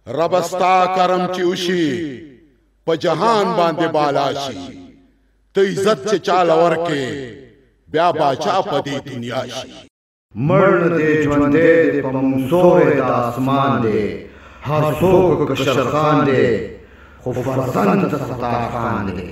رب ستا کرم چې وشي په جهان باندې بالا شي ته عزت چې چاله ورکې بیا باچا په دې دنیا شي مړ دې ژوندې دې په منصورې د اسمان دې هر څوک کشر خان دې خو فرزند د ستار خان دې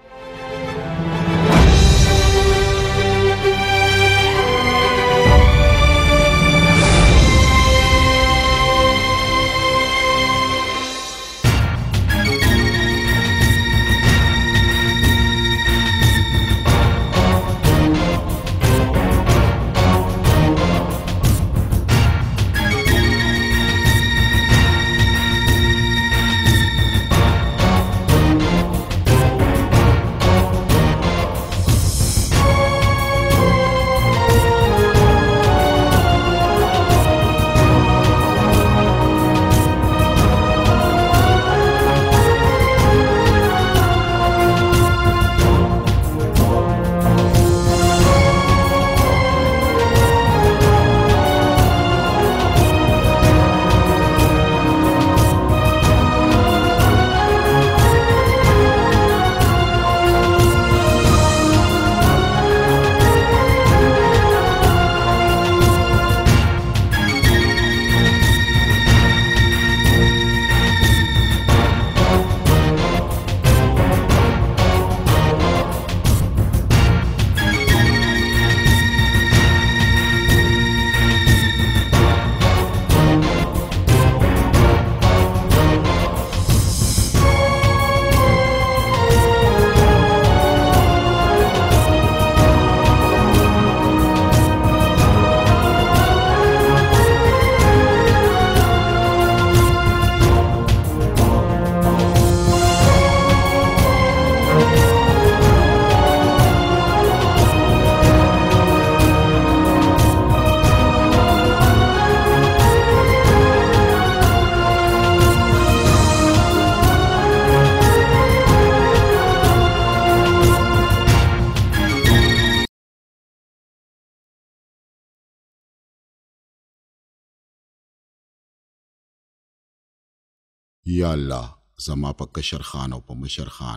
یا الله زما په کشر خان او په مشر خان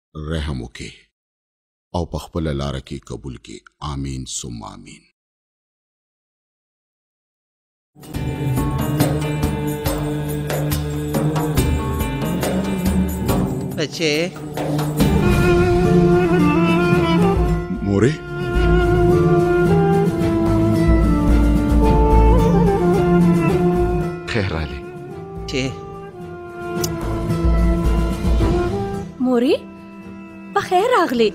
رحم وکې او په خپل لار کې قبول کې آمین ثم آمین بچے مورې خیر رالی چې موري په خیر راغلی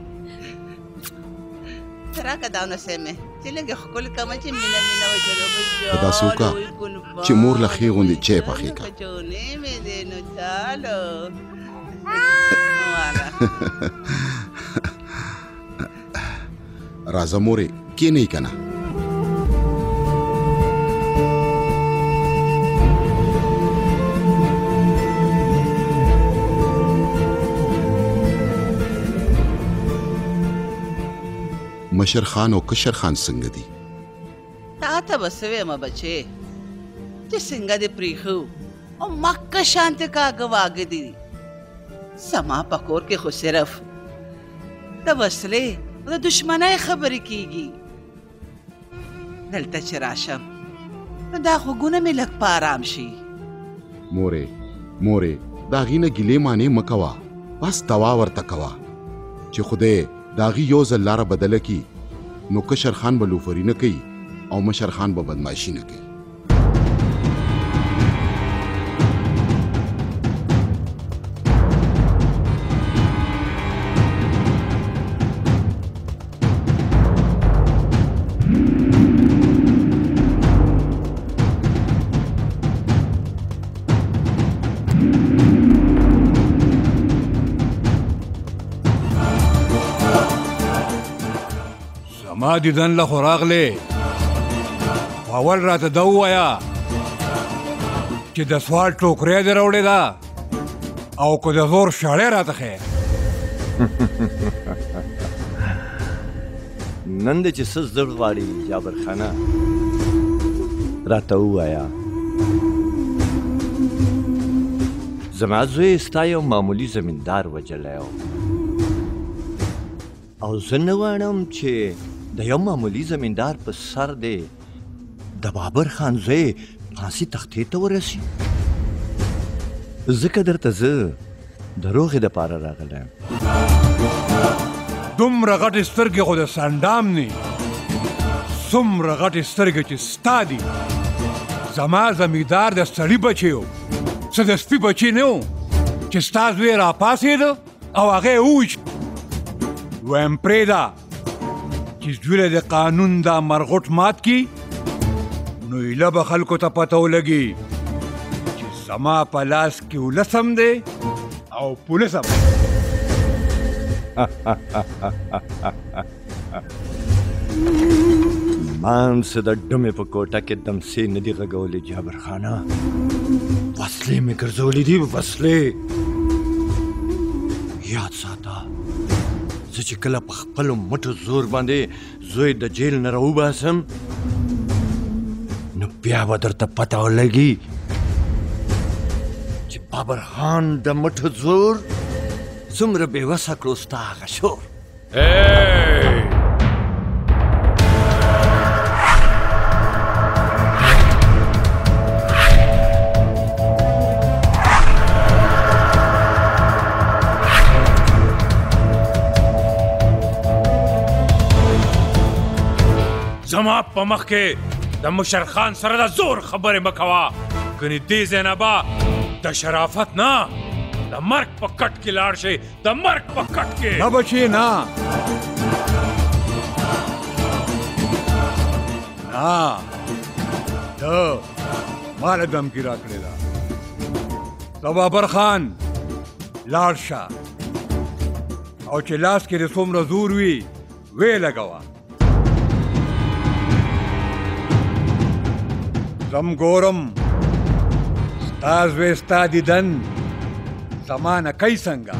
تراکه داونه سمه چې لږه خپل کوم چې مینا وجلو بجو دا سوکا چې مور له خې غوندې چای پخې کا چونه مې دې نو چالو راځه مورې کینې کنه مشر خان او کشر خان څنګه دي تا ته بسوي ما بچي چې څنګه دې پریخو او مکه شانته کاغه واګ دي سما پکور کې خو صرف د وسلې د دشمنای خبرې کیږي دلته چې راشم دا خو ګونه مې لږ په آرام شي مورې دا غینه ګلې معنی مکوا بس دوا ورته کوا چې خدای داغي یو ځل لاره بدله کی نو کشر خان به لوفري نه کوي او مشر خان به بدمعشي نه کوي ما دیدن له خو راغلی اول راته ده ووایه چې د سوال ټوکرۍ دې راوړې ده او که د زور شاړی راته ښیې نن دې چې څه زړ غواړي جابرخانه راته ووایه زما زوی ستا یو معمولی زمیندار وجلی و او زه نه غواړم چې د یو معمولی زمیندار په سر دی د بابر خان زوی پھانسی تختې ته ورسي. ځکه درته زه د روغې دپاره راغلی یم. دومره غټې سترګې خو د سنډام نه څومره غټې سترګې چې ستا دي. زما زمیندار د سړي بچی و، څه د سپي بچی نه و چې ستا زوی راپاڅېده او هغه یې وویشت. ویم پرېږده چې زوی د قانون دا مرغوټ مات کي، نو ایله به خلکو ته پته ولګي چې زما په لاس کې ولسم دی او پولیسم. مان څه د ډمې په کوټه کې دمسې نه دي غږولې جابر خانه. وسلې مې ګرځولې دي، وسلې. یاد ساته زه چې کله په خپلو مټو زور باندې زوی د جیل نه راوباسم نو بیا به درته پته ولګي چې بابر خان د مټو زور څومره بېوسه کړو ستا هغه شور. زما په مخ کې د مشر خان سره د زور خبرې مه کوه، کنې دې ځای نه به د شرافت نه د مرګ په کټ کې لاړ شي، د مرګ په کټ کې. نه بچې نه، ته ما له دمکي راکړې ده. د بابر خان لاړ شه او چې لاس کې دې څومره زور وي ویې لګوه. زم ګورم ستا زوی ستا دیدن زما نه کوي څنګه.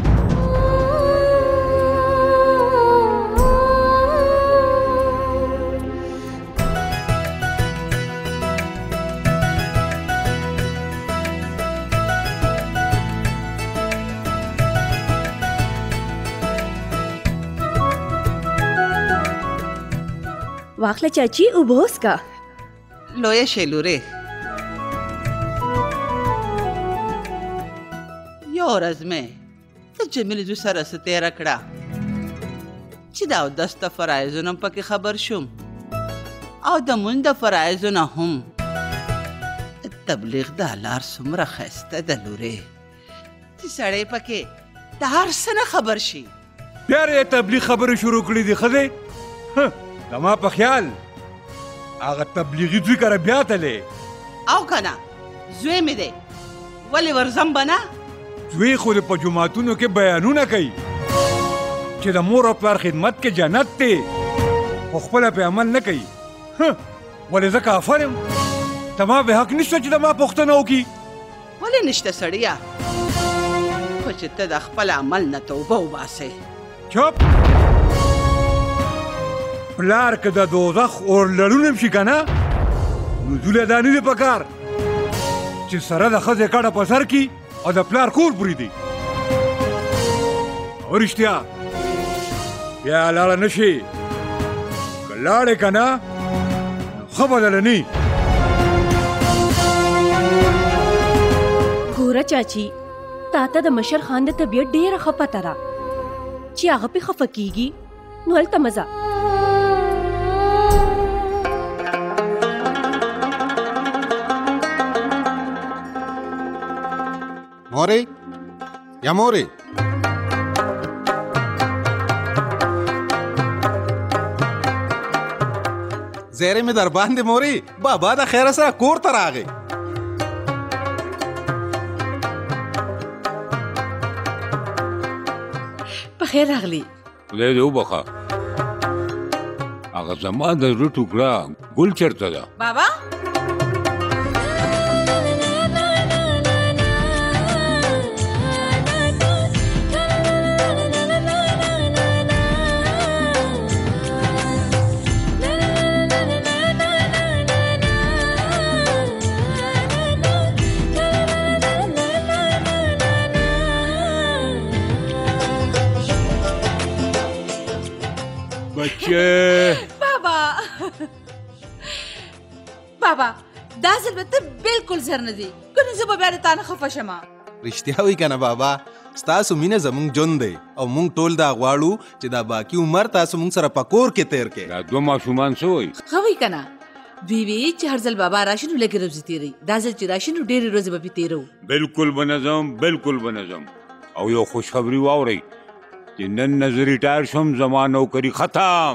واخله چاچی اوبه وڅښه. لویه شیلورې، یو ورځ مې د جمیل زوی سره څه تېره کړه چې د اودس د فرایضو نه پکې خبر شوم او د مونځ د فرایضو نه هم. تبلیغ دا لار څومره ښایسته ده لورې چې سړی پکې د هر څه نه خبر شي. بیا یې تبلیغ خبرې شروع کړي دي ښځې. زما په خیال هغه تبلیغي زوی کره بیا تلې او که نه زوی مې دی، ولې ورځم به نه؟ زوی خو په جوماتونو کې بیانونه کوي چې د مور او پلار خدمت کې جنت دی، خو خپله پې عمل نه کوي. ولې زه کافر یم؟ زما به حق نشته چې د ما پوښتنه وکړي. ولې نشته سړیه؟ خو چې ته د خپل عمل نه توبه وباسې. چپ! پلار که د دوزخ اور لرونم شي که نه نو زوله دا نه دی پکار چې سره د ښځې کډه په سر کي او د پلار کور پرېږدي. او رښتیا بیا لاړه نه شي، که لاړې که نه نو ښه بدله نه. ګوره چاچی، تا ته د مشر خان د طبیعت ډېره ښه پته ده چې هغه پې خفه کېږي نو هلته مزه. مورې یا مورې، زیرې مې در باندې مورې، بابا د خیره سره کور ته راغی. په خیر راغلی. خدای دې وبخه. هغه زما د زړه ټوکړه ګل چېرته ده؟ بابا دا ځل به ته بالکل زر نه دی کنه زه به بیا د تا نه خفه شم. رښتیا وایي که نه بابا ستاسو مینه زموږ ژوند دی او موږ ټول دا غواړو چې دا باقي عمر تاسو موږ سره په کور کې تیر کړئ. دا دوه ماشومان څه وایي؟ ښه وایي که نه دوی وی چې هر ځل بابا راشي نو لږې ورځې تېروي دا ځل چې راشي نو ډېرې ورځې به پې تېروو. بالکل بنظم او یو خوشخبري واورئ چې نن نه زه ریټایر شم زما نوکري ختم.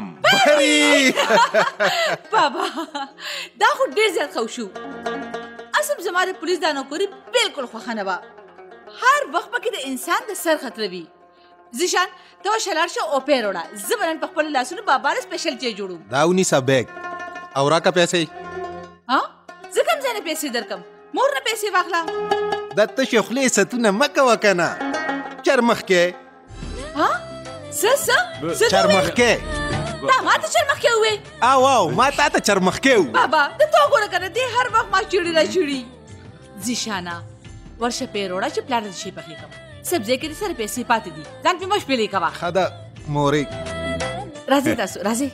بابا دا خو ډېر زیات ښه شو. اصل زما د پولیس دا نوکري بالکل خوښه نه وه. هر وخت پکې د انسان د سر خطره وي. زیشان ته به شلار شه او پیر وړه زه به نن په خپلو لاسونو بابا له سپیشل چای جوړوم. دا ونیسه بیگ او راکه پیسې. زه کوم ځای نه پیسې درکم مور نه پیسې واخله. دا تشې خولې ستونه مه کوه که نه چرمخکې. چرمخکې دا ما ته چرمخکې ووې؟ او ما تا ته چرمخکې و. بابا ته تا وګوره که نه دی هر وخت ما چیړي را چیړي. زیشانه ورشه پیر وړه چې پلار د شي پخې کړم سبزی کې د سره پیسې پاتې دي ځان پې مه شپېلې کوه. ښه ده مورې راځئ تاسو راځئ.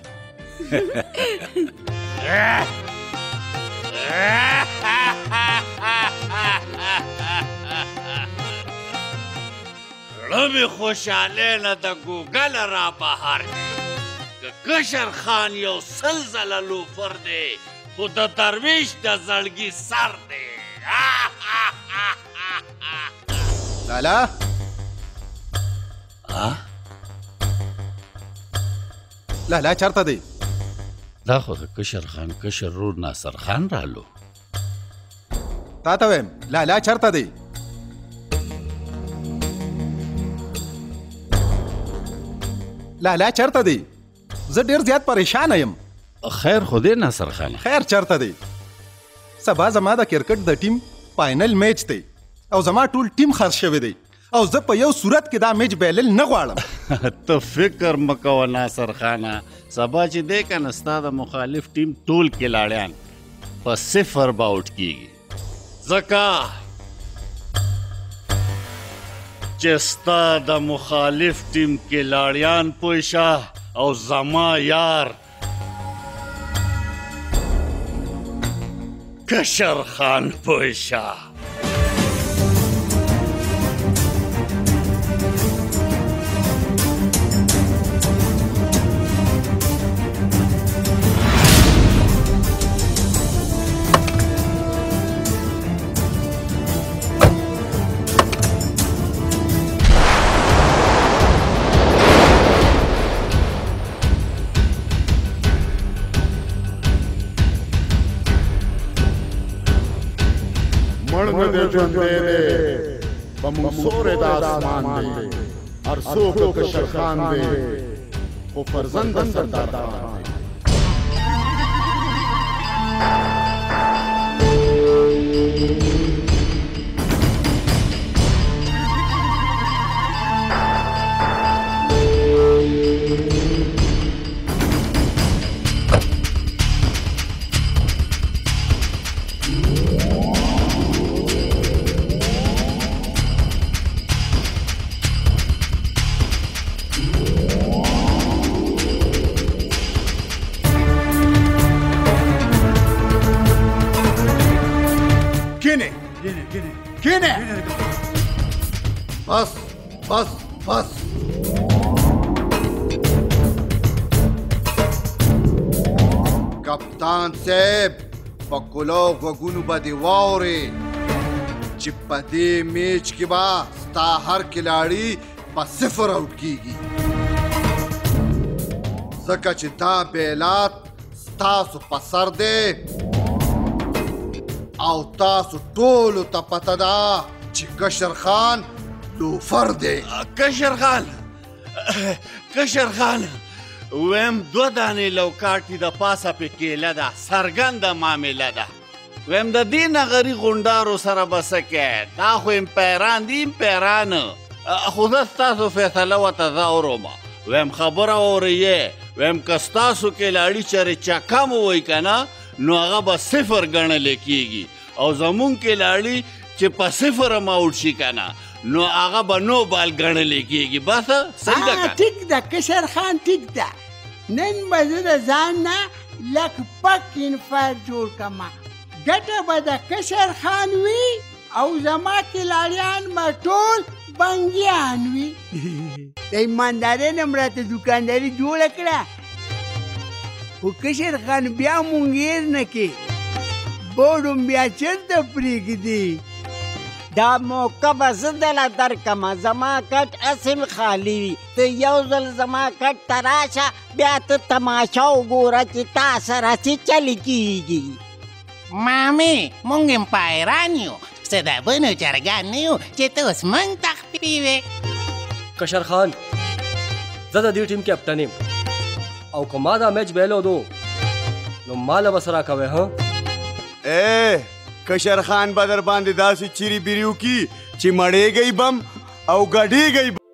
زړه مې خوشحالۍ نه د ګوګل را بهر کړي که کشر خان یو سل ځله لوفر دی خو د درویش د زړګي سر دی. لالا لالا چرته دی؟ دا خو د کشر خان کشر رور ناصر خان رالو. تا ته وایم لالا چرته دی؟ لالا چرته دی؟ زه ډېر زیات پریشانه یم. خیر خو دی ناصر خان. خیر چرته دی؟ سبا زما د کرکټ د ټیم فاینل میچ دی او زما ټول ټیم خرڅ شوی دی او زه په یو صورت کې دا میچ بایلل نه غواړم. ته فکر مه کوه ناصر خانه سبا چې دی که نه ستا د مخالف ټیم ټول کلاړیان په 0 به آوټ کېږي ځکه چې ستا د مخالف ټیم کلاړیان پوه شه او زما یار کشر خان پوه شه. مړ دې ژوند دې په منصور د اسمان دې هر څوک کشر خان دې او فرزند سردار خان دې. بس کپتان صاحب په کلو غوږونو به دې واورې چې په دې میچ کې به ستا هر کلاړي په 0 آوټ کېږي ځکه چې دا بیلات ستاسو په سر دی او تاسو ټولو ته پته ده چې کشر خان لوفر دی. کشر خان ویم 2 دانې لوکاټي د پاسه پې کیله ده څرګنده معامله ده. ویم د دې نغري غونډارو سره به څه کوې دا خو امپیران دي امپیران خو زه ستاسو فیصله ورته زه اورم. ویم خبره واورئ ویم که ستاسو کلاړي چېرې چکم ووایي که نه نو هغه به 0 ګڼلی کېږي او زمونږ کلاړي چې په 0 آوټ شي که نه نو هغه به 9 بال ګڼلی کېږي. بس صحیح ده که ټیک ده کشر خان ټیک ده. نن به زه د ځان نه لږ پک انفایر جوړ کړم ګټه به د کشر خان وي او زما کلاړیان به ټول بنګیان وي. د ایماندارۍ نه مې راته دوکانداري جوړه کړه خو کشر خان بیا مونږ هېر نه کې بوډم بیا چېرته پرېږدي. دا موقع به زه دله درکمه زما کټ اسم خالي وي ته یو ځل زما کټ ته راشه بیا ته تماشه وګوره چې تا سره څه چلی کېږي. مامې مونږ امپایران یو څه د بنو چرګان نه یو چې ته اوس مونږ تخپیوې. کشر خان زه د دې ټیم کیپټن یم او که ما دا میچ بایلودو نو ماله به څه راکوې ها؟ کشر خان به در باندې داسې چیرې بیري وکړي چې مړېږئ بم او ګډېږئ بم.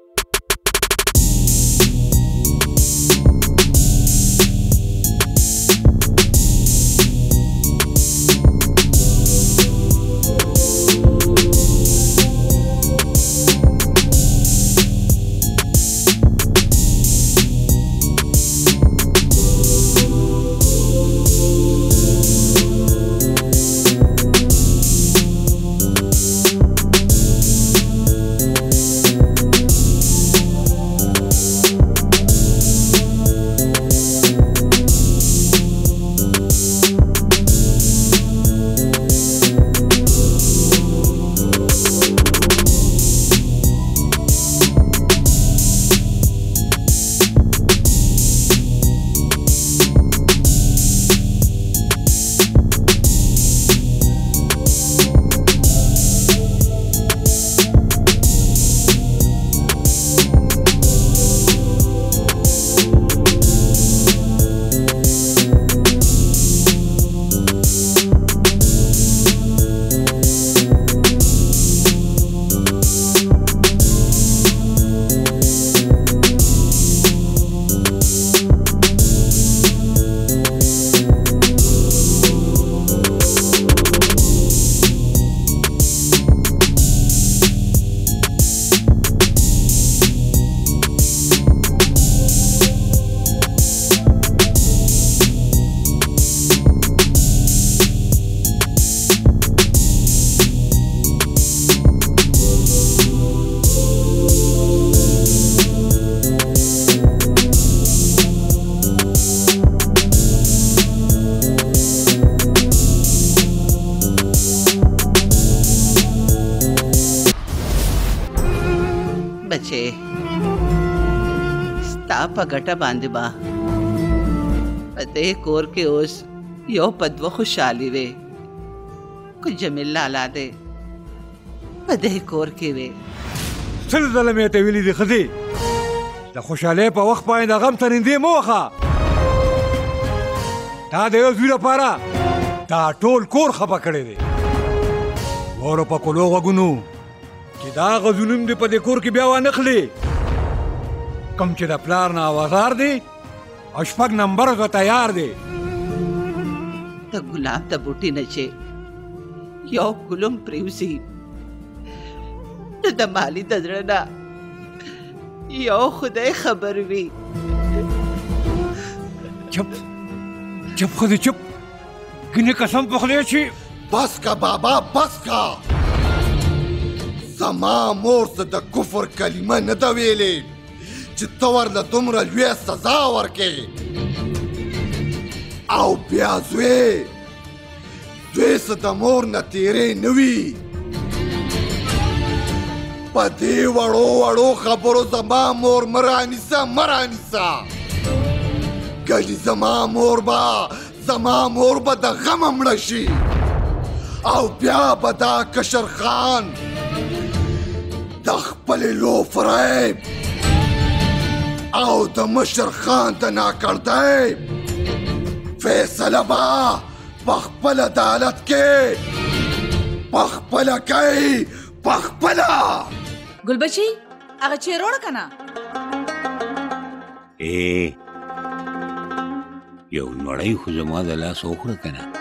بچې ستا په ګټه باندې با په دې کور کې اوس یو په دوه خوشحالي وې کو جمیل لالا دې په دې کور کې وې. سل ځله مې ته ویلي دي ښځې د خوشحالۍ په وخت باندې د غم ترندې مه وهه. تا د یو زوی لپاره دا ټول کور خفه کړی دی. ورو په کولو غوږونو چې دا غزونم دې په دې کور کې بیا وانخلي. کوم چې د پلار نه آوازار دی او شپږ نمبر ته تیار دی. د ګلاب د بوټي نه چې یو ګلم پریوزي د مالی د زړه نه یو خدای خبر وي. چپ چپ خدای چپ ګنې قسم په خدای چې بس کا بابا بس کا. زما مور څه د کفر کلمه نه ده ویلې چې ته ورله دومره لویه سزا ورکې. او بیا زوی څه د مور نه تیرې نه وي. په دې وړو وړو خبرو زما مور مه رانیسه مه رانیسه. ګنې زما مور به د غمه مړه شي او بیا به دا کشر خان د خپلې لو فریب او د مشر خان د ناکړدۍ فیصله به په خپل عدالت کې پخپله کوي پخپله. ګلبچي هغه چیرې وړه که نه یو نړۍ خو زما د لاس وکړه که نه.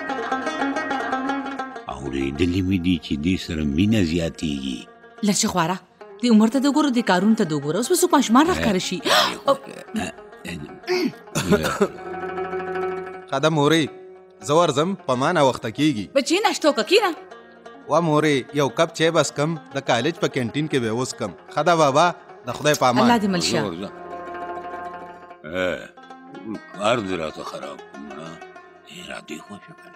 اورېدلي مې دي چې دې سره مینه زیاتېږي. لږه خواره دې عمر ته د ګورو دې کارونو ته د ګوره اوس به څوک ماشومان راښکاره شي. خاده مورې زه ورځم په ما ناوخته کېږي. بچې ناشته وکړه کېنه. وا مورې یو کپ چای بس کم د کالج په کینټین کې به اوس کم. ښه ده بابا د خدای په امان. الله دې مل شه. کار دې راته خراب راته خوښه کړه.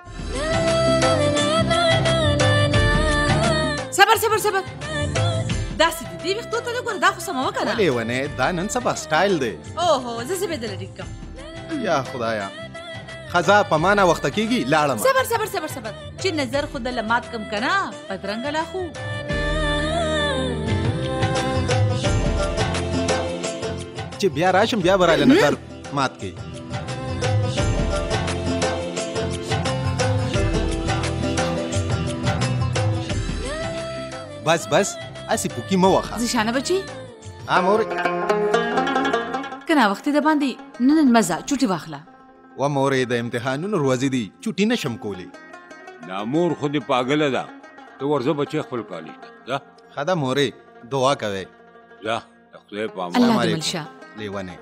صبر داسې دې وختو ته ګوره دا خو سمه وکړه. ولې ونه دا نن سبا سټایل دی. اوهو زه زبېدله ډېر کم. یا خدایا خزا په ما ناوخته کېږي لاړم. صبر چې نظر خو د لمات کم که نه بدرنګه لا خو. چې بیا راشم بیا به راله نظر مات کوي. بس اسی پوکی مه وخه. زیشانه بچی مورې که ناوختې د باندې نن مزه چوټي واخله. و مورې د امتحانونو ورځې دي چوټي نشم کولی. دا مور خو دې پاګله ده. ته ورځه بچی خپل کالج ته ځه. ښه ده مورې دعا کوئ. ځه د خدای په امان. الله دې مل شه. لیونې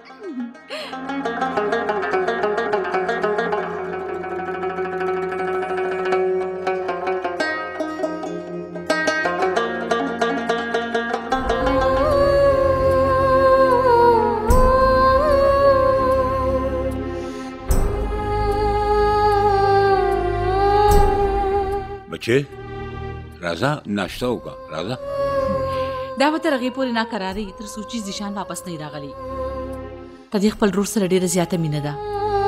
بچې راځه ناشته وکړه راځه. دا به تر هغې پورې ناکراري تر څو چې زیشان واپس نه راغلی. په دې خپل ورور سره ډېره زیاته مینه ده.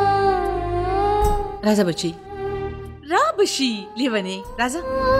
راځه بچي را بشي لیونې راځه.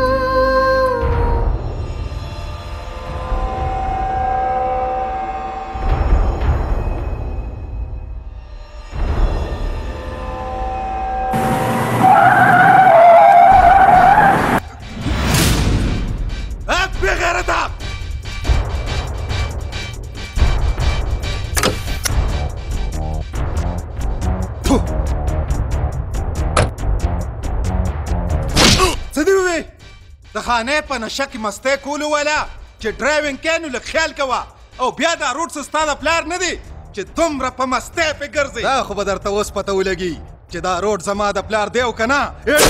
د خانې په نشه کې مستۍ کولو والا چې ډرایوینګ کوې نو لږ خیال کوه او بیا دا روډ څه ستا د پلار نه دی چې دومره په مستۍ پې ګرځې. دا خو به درته اوس پته ولګي چې دا روډ زما د پلار دی او که نه.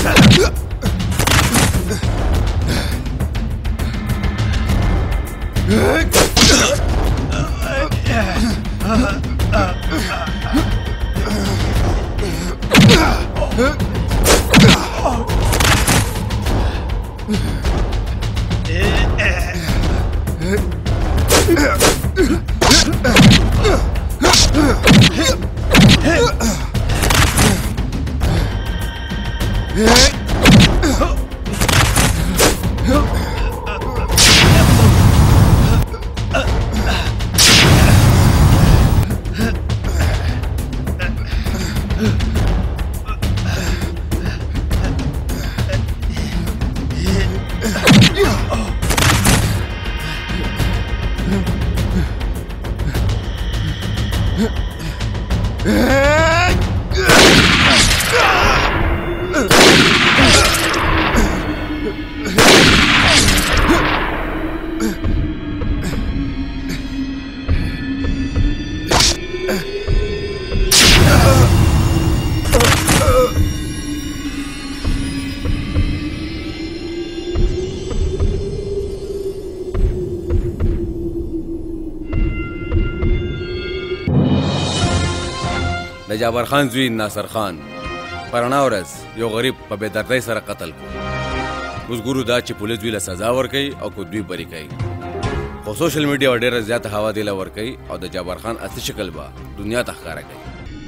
د جابر خان زوی ناصر خان پرانا ورځ یو غریب په بې دردۍ سره قتل کو. اوس ګورو دا چې پولیس دوی له سزا ورکوي او که دوی بری کوي. خو سوشل میډیا ډېره زیاته هوا دی له ورکوي او د جابر خان اصلي شکل به دنیا ته ښکاره کوي.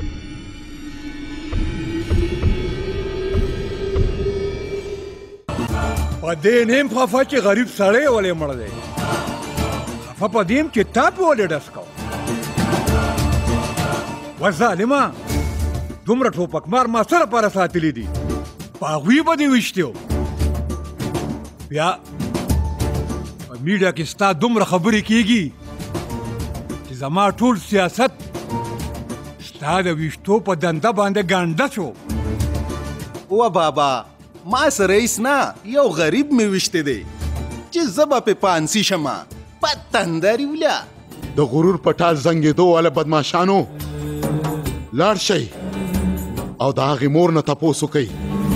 په دې نیم خفه چې غریب سړی ولې مړ دی. خفه په دې چې تا پې ولې ډس کوه. و ظالمه دومره ټوپکمار ما سره پاره ساتلي دي په هغوی به دې ویشتي و. بیا په میډیا کې ستا دومره خبرې کېږي چې زما ټول سیاست ستا د ویشتو په دنده باندې ګانډه شو. و بابا ما سره هیڅ نه یو غریب مې ویشتی دی چې زه به پې پانسي شمه په تندري وله. د غرور په ټال زنګېدو والا بدماشانو لاړ شئ او د هغې مور نه تپوس وکئ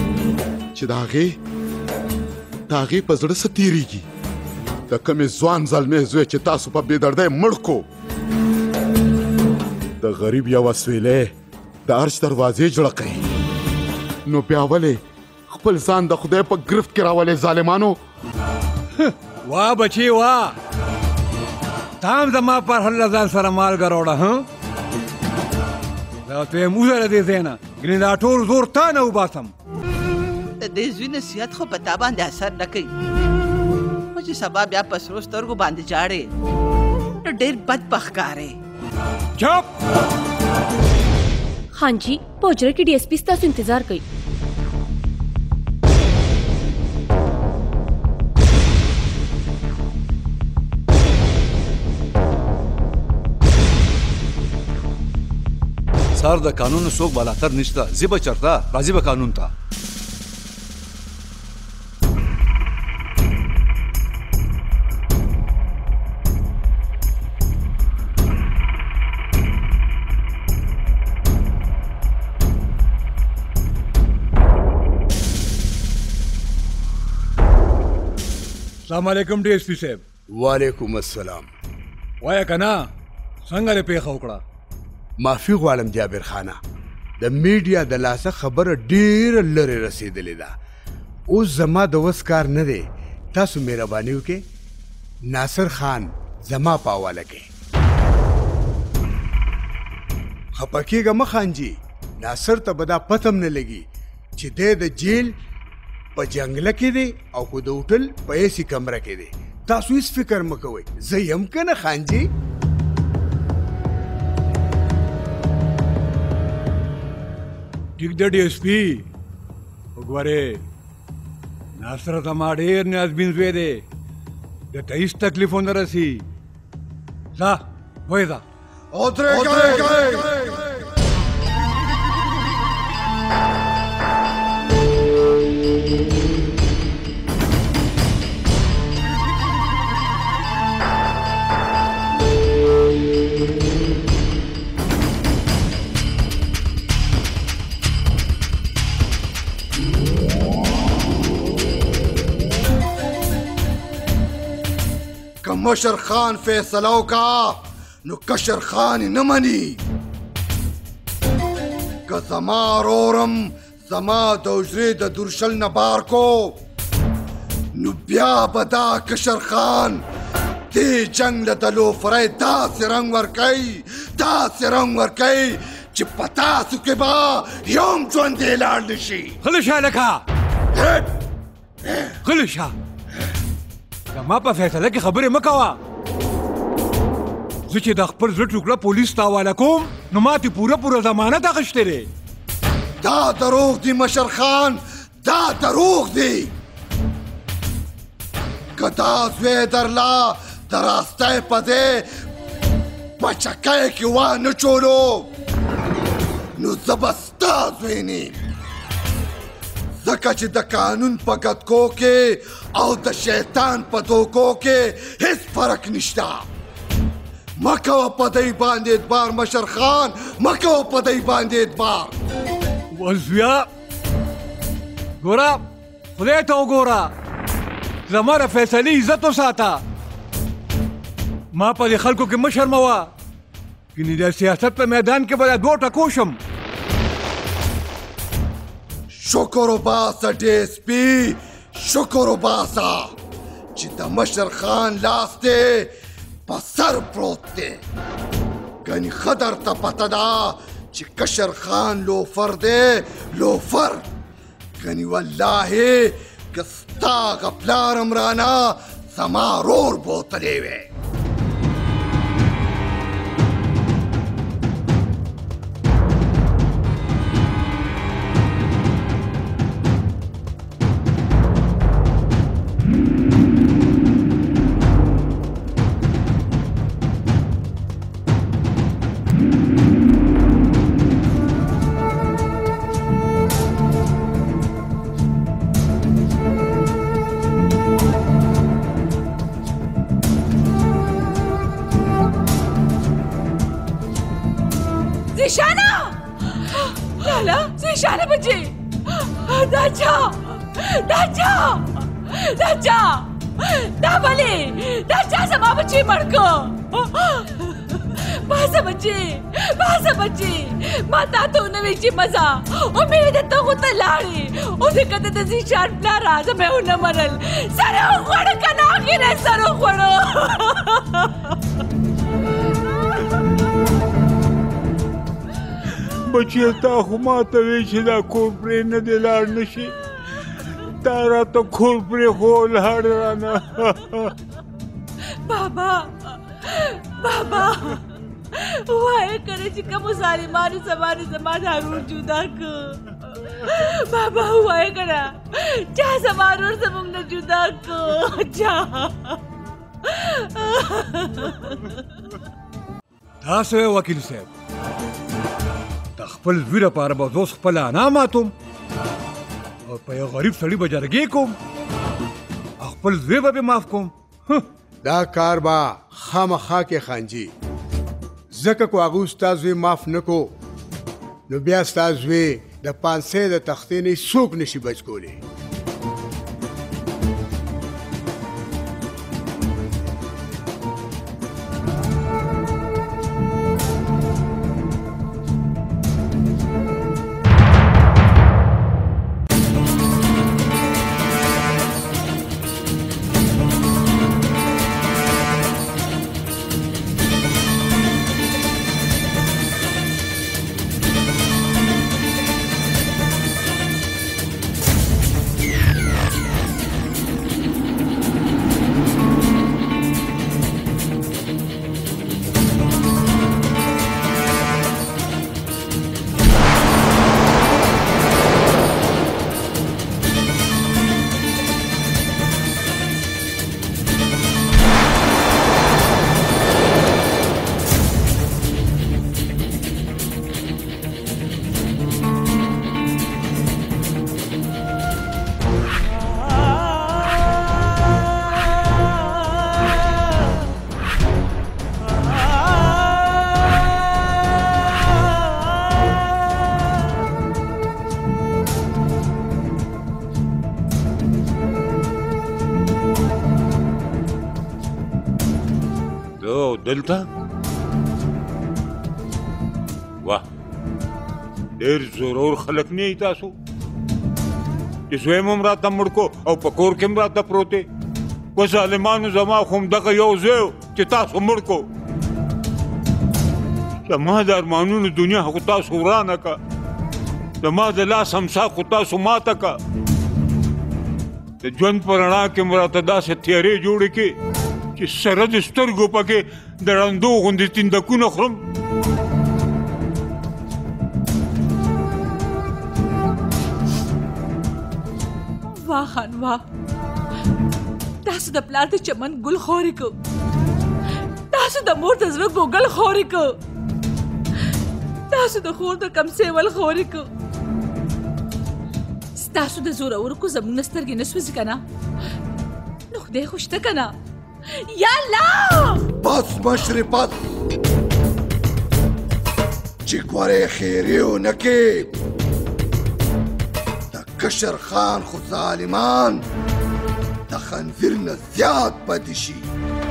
چې د هغې په زړه څه تېرېږي د کومې ځوان زلمې زوی چې تاسو په بېدردۍ مړ کو د غریب یوه سویلۍ د عرش دروازې جړقوي نو بیا ولې خپل ځان د خدای په ګرفت کې راولې ظالمانو وا بچی وا تام زما پر هر ځان سره مالګه راوړه دا ته موږ را دې ځای نه ګینې دا ټول زور تا نه وباسم د دې زوی نصیحت خو په تا باندې اثر نه کوي خو چې سبا بیا په سرو سترګو باندې جاړې نو ډېر بدبخت ښکارې چپ خان جی په حجره کې ډي ایس پي ستاسو انتظار کوي سر د قانون څوک بالاتر نشته زیبه چرته راځي به قانون ته السلام علیکم ډي ایس پي صاحب وعلیکم السلام وایه کنه څنګه دې پیښه وکړه معافي غواړم جابر خانه د میډیا د لاسه خبره ډیره لرې رسېدلې ده اوس زما د وس کار نه دی تاسو مهرباني وکړئ ناصر خان زما په حواله کړئ خفه کېږه مه خانجي ناصر ته به دا پته هم نه لګي چې دی د جیل په جنګله کې دی او خو د هوټل په ایسي کمره کې دی تاسو هېڅ فکر مه کوئ زه یم که نه خانجي ټیک ده ډي ایس پي وګورې ناصر زما ډېر نیازبین زوی دی د ته هېڅ تکلیف ونه رسي ځه وایې ځه مشر خان فیصله وکړه نو کشر خان نه مني که زما رورم زما د حجرې د درشل نه بار کو نو بیا به دا کشر خان دې جنګ له د لوفرۍ داسې رنګ ورکوي چې په تاسو کې به یوم ژوندی لاړ نه شي غلی شه هلکه غلی شه ما په فیصله کې خبرې مه کوه زه چې د خپل زړه ټوکړه پولیس ته حواله کوم نو ما ترې پوره ضمانت اخیستی دی دا دروغ دی مشر خان دا دروغ دی که دا زوی درله د راستۍ په دی په چکۍ کې وانه چولو نو زه به ستا زوی نیم ځکه چې د قانون په ګدکو کې او د شیطان په دوکو کې هیڅ فرق نشته مه کوه په دی باندې اعتبار مشر خان مه کوه په دی باندې اعتبار وزویا ګوره خدای ته وګوره زما د فیصلې عزت وساته ما په دې خلکو کې مه شرموه ګینې د سیاست په میدان کې به دا دوه ټکو شم شکر وباسه ډي ایس پي شکر وباسه چې د مشر خان لاس دی په سر پروت دی ګنې ښه درته پته ده چې کشر خان لوفر دی لوفر ګنې والله که ستا هغه پلارم رانه زما رور بوتلی وی زیشانه لالا زیشانه بچی دا چا دا چا دا ولې دا چا زما بچی مړ کو باسه بچی ما تا ته ونه وی چې مزه امید ته خو ته لاړې او دې کته د زیشان پلار راځه مې ونه منل سره وخوړه کنه اخیره سره وخوړه بچی تا خو ما ته وی چې دا کور پرې نه دی لاړ نشي تا راته کور پرې خو لاړ رانه بابا وای کنه چې کوم ظالمانو زمانه زما هارون جدا که بابا وای کنه چا زما ورور زموږ نه جدا که چا تاسو وکیل صاحب د خپل زوی لپاره به زه خپله انا ماتوم او په یو غریب سړي به جرګې کوم او خپل زوی به معاف کوم دا کار با خامخا کې خانجي ځکه کو هغه ستا زوی معاف نه کو نو بیا ستا زوی د 500 د تختې نه څوک نشي بچ کولی دلته واه ډېر ضرور خلک نه تاسو چې زوی مو راته مړ کو او په کور کې هم راته پروت دی و ظالمانو زما خو همدغه یو زوی چې تاسو مړ کو زما د ارمانونو دنیا خو تاسو ورانه که زما د لاس همسا خو تاسو ماته که د ژوند په رڼا کې مو راته داسې تیارې جوړې کړې چې سره د سترګو پکې د ړندو غوندې تندکونه خورم واه خان واه تاسو د پلار د چمن ګل خورې کو تاسو د مور د زړه ګوګل خورې کو تاسو د خور د کمسېول خورې کو ستاسو د زورور کو زموږ نه سترګې نه سوځي که نه نو خدای خو شته که نه یا الله بس مشرې بس چې ګورې خیرې ونه کې د کشر خان خو ظالمان د خنزیر نه زیات بدې شي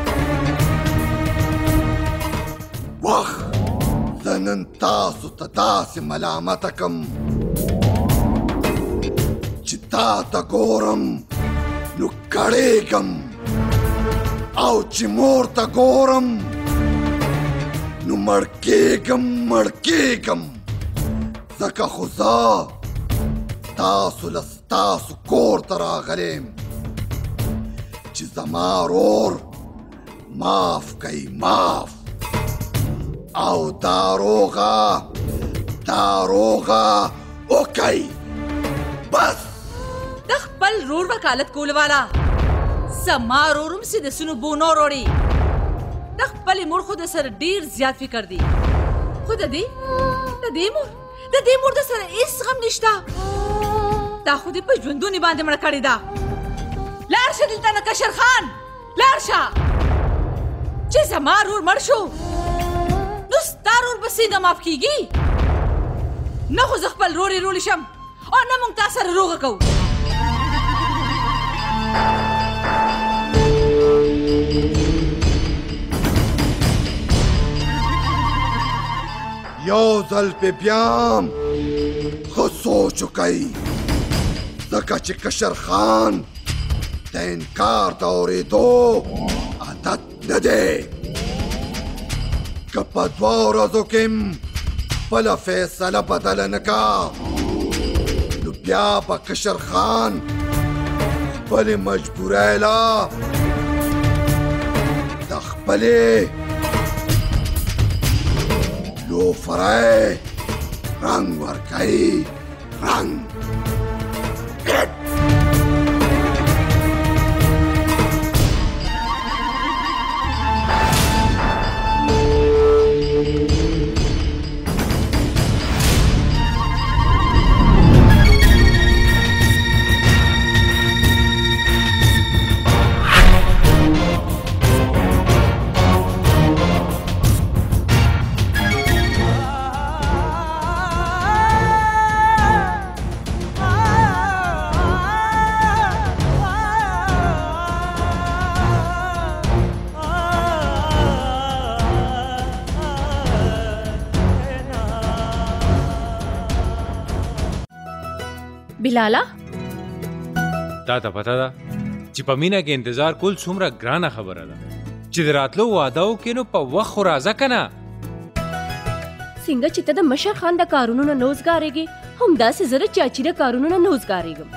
وخت زه نن تاسو ته داسې ملامته کم چې تا ته ګورم نو کړېږم او چې مور ته ګورم نو مړ کېږم ځکه خو زه تاسو له ستاسو کور ته راغلی یم چې زما ورور معاف کوي معاف او دا روغه وکئ بس د خپل رور وکالت کول والا زما رورم سي د سونو بونو وروړي د خپلې مور خو د سره ډېر زیات فکر دی خو د دې مور د سره هېڅ غم نشته دا خو دې په ژوندونې باندې مړه کړې ده لاړ شه دلته نه کشر خان لاړ شه چې زما رور مړ شو نو ستا رور به څنګه معاف کېږي نه خو زه خپل رورې رولی شم او نه موږ تا سره روغه کوو یو ځل په بیام خو سوچ وکئ ځکه چې کشر خان د انکار د اورېدو عادت نه دی که په 2 ورځو کې خپله فیصله بدله نه کا نو بیا به کشر خان خپلې مجبورۍ له د خپلې لوفرۍ رنګ ورکوي رنګ بلالا تا ته پته ده چې په مینه کې انتظار کول څومره ګرانه خبره ده چې د راتلو واده وکړې نو په وخت خو راځه که نه څنګه چې ته د مشر خان د کارونو نه نه وزګارېږې همداسې زه د چاچي د کارونو نه نه وزګارېږم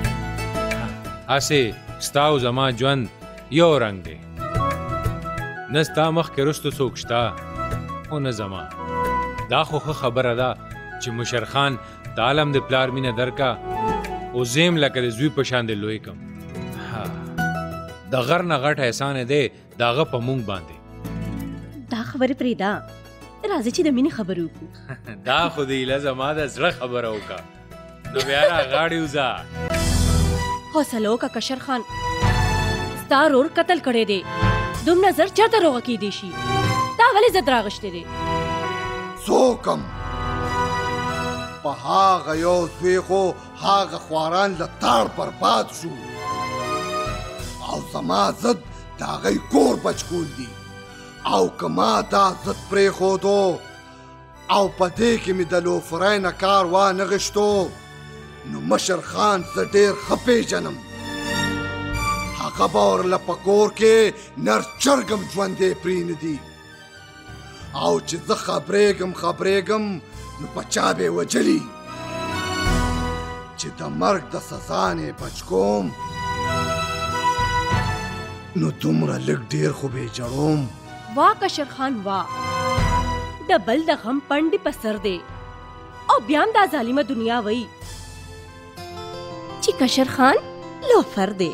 هسې ستا او زما ژوند یو رنګ دی نه ستا مخکې رستو څوک شته او نه زما دا خو ښه خبره ده چې مشر خان د عالم د پلار مینه درکا او زیم لکه د زوی په شان د لوی کم د غر نه غټ احسان دی د هغه په مونږ باندې دا خبرې پرېږده راځه چې د مینې خبرې وکړو دا خو د ایله زما د زړه خبره وکړه نو بیا راغاړې وځه حوصله وکړه کشر خان ستا ورور قتل کړی دی دومره زر چاته روغه کیدی شي تا ولې ضد راغشتی دی څوکم په هغه یو زوی خو هغه خواران له تاړ برباد شو او زما ضد د هغوی کور بچکول دي او که ما دا ضد پرېښودو او په دې کې مې د لوفرۍ نه کار وانغښتو نو مشر خان زه ډېر ښه پېژنم هغه به ورله په کور کې نر چرګم ژوندی پرېنږدي او چې زه خبرېږم نو په چا به یې وجلي چې د مرګ د سزا نه یې بچ کوم نو دومره لږ ډېر خو به یې جړوم وا کشر خان وا د بل د غم پنډې په سر دی او بیا هم دا ظالمه دنیا وایي چې کشر خان لوفر دی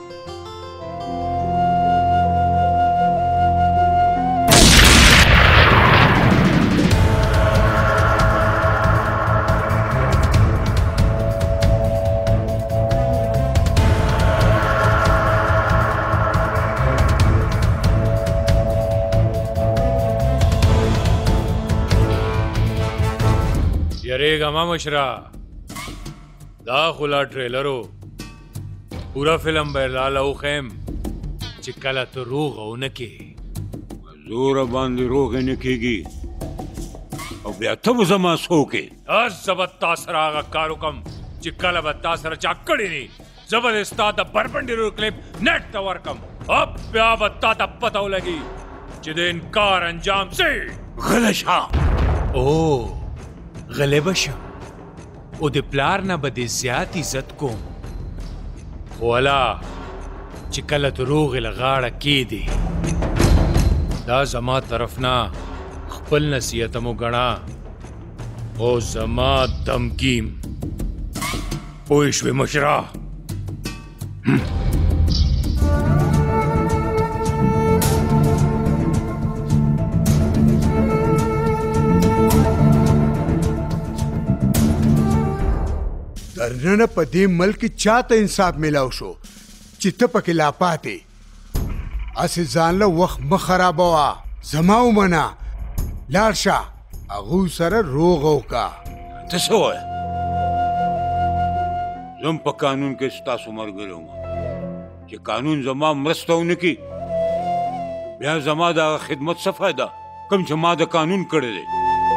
یریګه ما مشره دا خو لا ټریلرو پورا فلم به لاله وښیم چې کله ته روغه ونه کې زوره باندې روغې نه کېږي او بیا ته به زما څوکې زه به تا سره هغه کار وکړم چې کله به تا سره چا کړی ني زه به ستا د بربنډېرو کلیپ نیټ ته ورکړم اب بیا به تا ته پته ولګي چې د انکار انجام څه غلی شه او غلی به شم او د پلار نه به دې زیات عزت کوم خو والا چې کله ته روغې له غاړه کېدې دا زما طرف نه خپل نصیحت مو ګڼه او زما دمکیم پوه شوې مشره درنه په دې ملک چاته انصاف میلاو شو چې ته پکې لا پاتې اسې ځان له وخت مه خرابوه زما ومنه لاړ شه هغوی سره روغه وکړه ته څه وایې زم په قانون کې ستاسو ملګری وم چې چې قانون زما مرسته ونه کړي بیا زما د خدمت څه فایده کوم چې ما د قانون کړی دی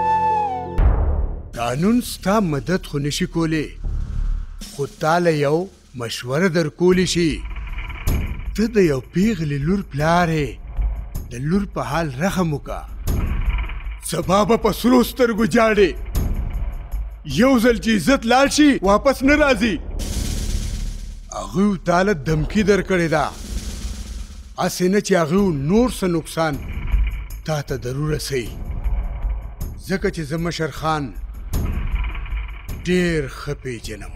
قانون ستا مدد خو نشي کولی خو تاله یو مشوره در کولی شي ته د یو پیغلې لور پلار یې د لور په حال رحم وکړه سبا به په سرو سترګو جاړې یو ځل چې عزت لاړ شي واپس نه راځي هغوی تاله دمکي درکړې ده هسې نه چې هغوی نور څه نقصان تا ته ضرور رسوي ځکه چې زه مشر خان ډېر ښه پیژنم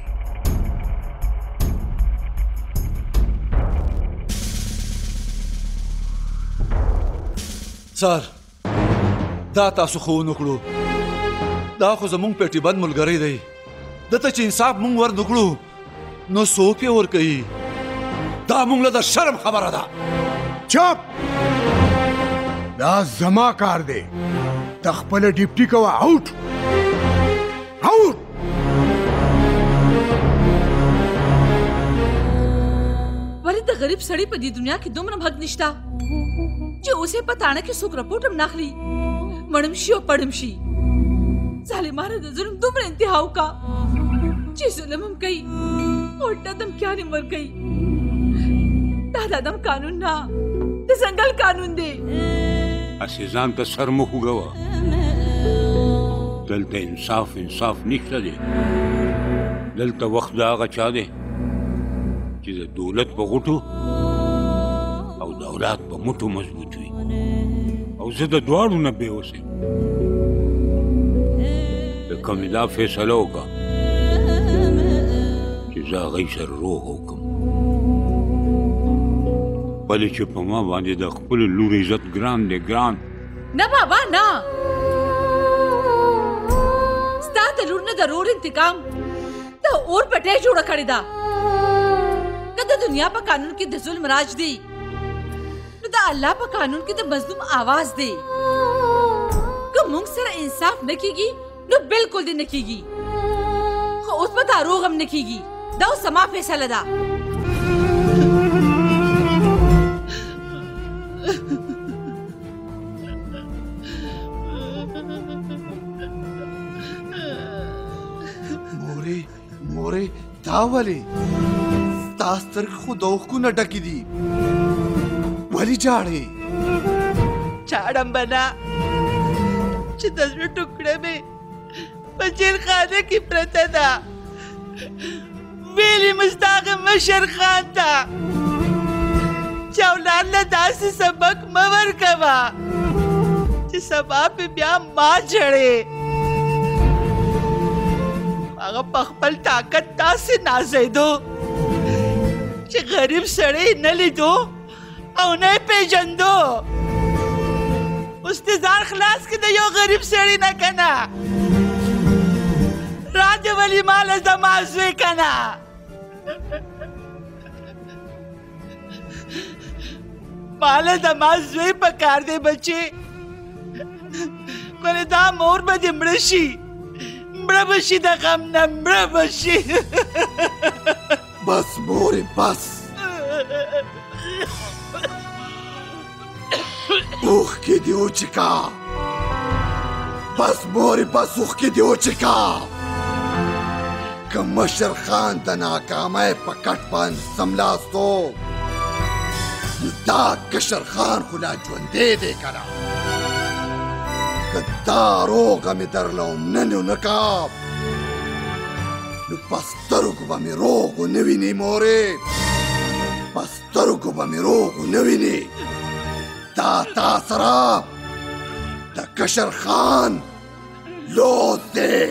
سر دا تاسو خو ونه کړو دا خو زمونږ پیټي بند ملګری دی دته چې انصاف مونږ ور نکړو نو څوک یې ورکوي دا مونږ له د شرم خبره ده چپ دا زما کار دی ته خپله ډیپټي کوه آوټ آوټ ولې د غریب سړي په دې دنیا کې دومره حق نشته چې اوسه پتا نه کې څوک رپورټ هم ناخلي مړم شي او پړم شي ظالمانه د ظلم دومره انتها وکا چې ظلم هم کوي او دم کیا نه مر کوي دا د ادم قانون نه د څنګه قانون دی اسی ځان ته سر مخ وګوا دلته انصاف نشته دی دلته وخت دا هغه چا دی چې د دولت په غوټو او د اولاد په مټو مضبوط وي او زه د دواړو نه بېوسه د کومې دا فیصله وکړه چې زه هغوی سره روغ وکړم ولې چې په ما باندې د خپلې لور عزت ګران دی ګران نه بابا نه ستا د لور نه د رور انتقام د اور پټۍ جوړه کړې ده که د دنیا په قانون کې د ظلم راج دی نو د الله په قانون کې د مظلوم آواز دی که موږ سره انصاف نه کیږي نو بالکل دې نه کیږي خو اوس په تا روغ هم نه کیږي دا اوس زما فیصله ده مورې دا ولې ستا سترګې خو د اوښکو نه ډکې دي ولې ژاړې ژاړم به نه چې د زړه ټوکړه مې په جیل خانه کې پرته ده ویلې مې ستا هغه مشر خان ته چې اولاد له داسې سبق مه ورکوه چې سبا پې بیا ما ژړې هغه په خپل طاقت داسې نازېدو چې غریب سړی نه لیدو او نه یې پېژندو اوس دې ځان خلاص کړه د یو غریب سړي نه که نه را دې ولې ماله زما زوی که نه ماله زما زوی په کار دی بچې ولې دا مور به دې مړه شي مړه به شي د غم نه مړه به شي بس مورې بس اوښکې دې وچکا بس مورې بس اوښکې دې وچکا که مشر خان د ناکامۍ په کټ باندې سملاستو نو دا کشر خان خو لا ژوندی دی که نه که دا روغه مې درله ومننې ونه کا نو په سترګو به مې روغ ونه وینې مورې په سترګو به مې روغ ونه وینې دا تا سره د کشر خان لوز دی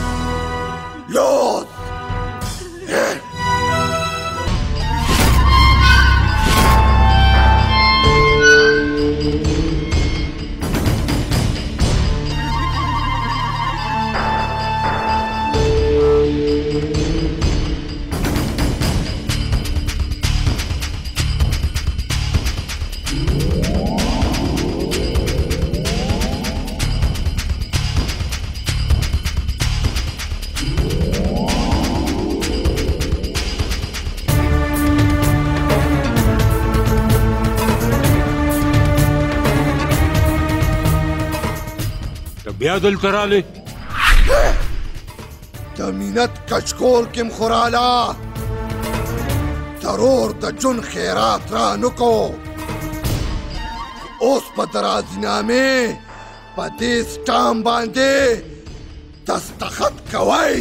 لوز بیا دلته رالی د مینت کچکول کې مخوراله ضرور د جون خیرات را نکو اوس په درازینامې په دې سټام باندې دستخط کوئ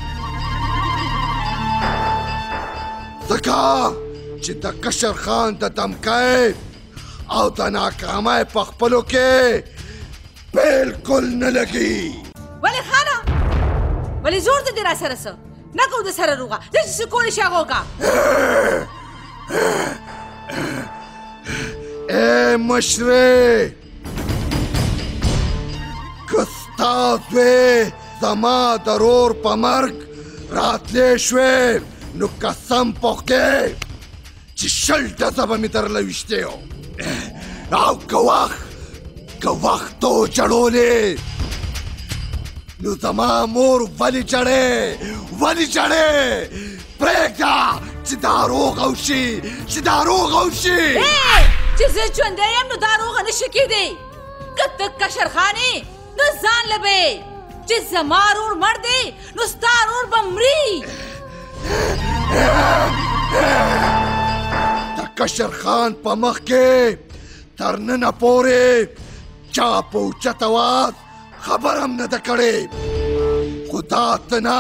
ځکه چې د کشر خان د دمکۍ او د ناکامۍ په خپلو کې بالکل نه لګي ولې خانه ولې زور دې را سره څه نه کوو د سره روغه زه چې څه کولی شي هغه وکړه ای مشرې که ستا زوی زما د رور په مرګ راتلی شوې نو قسم پخکې چې شل ډزه به مې درله ویشتې او که وخت تو جړولې نو زما مور ولې جړې پرېږده چې دا روغه وشي چې زه ژوندی یم نو دا روغه نشي کېدی که ته کشر خان یې نو ځان لبې چې زما رور مړ دی نو ستا رور به مري د کشر خان په مخ کې تر ننه پورې چا په اوچت اواز خبر هم نه ده کړې خو دا ته نه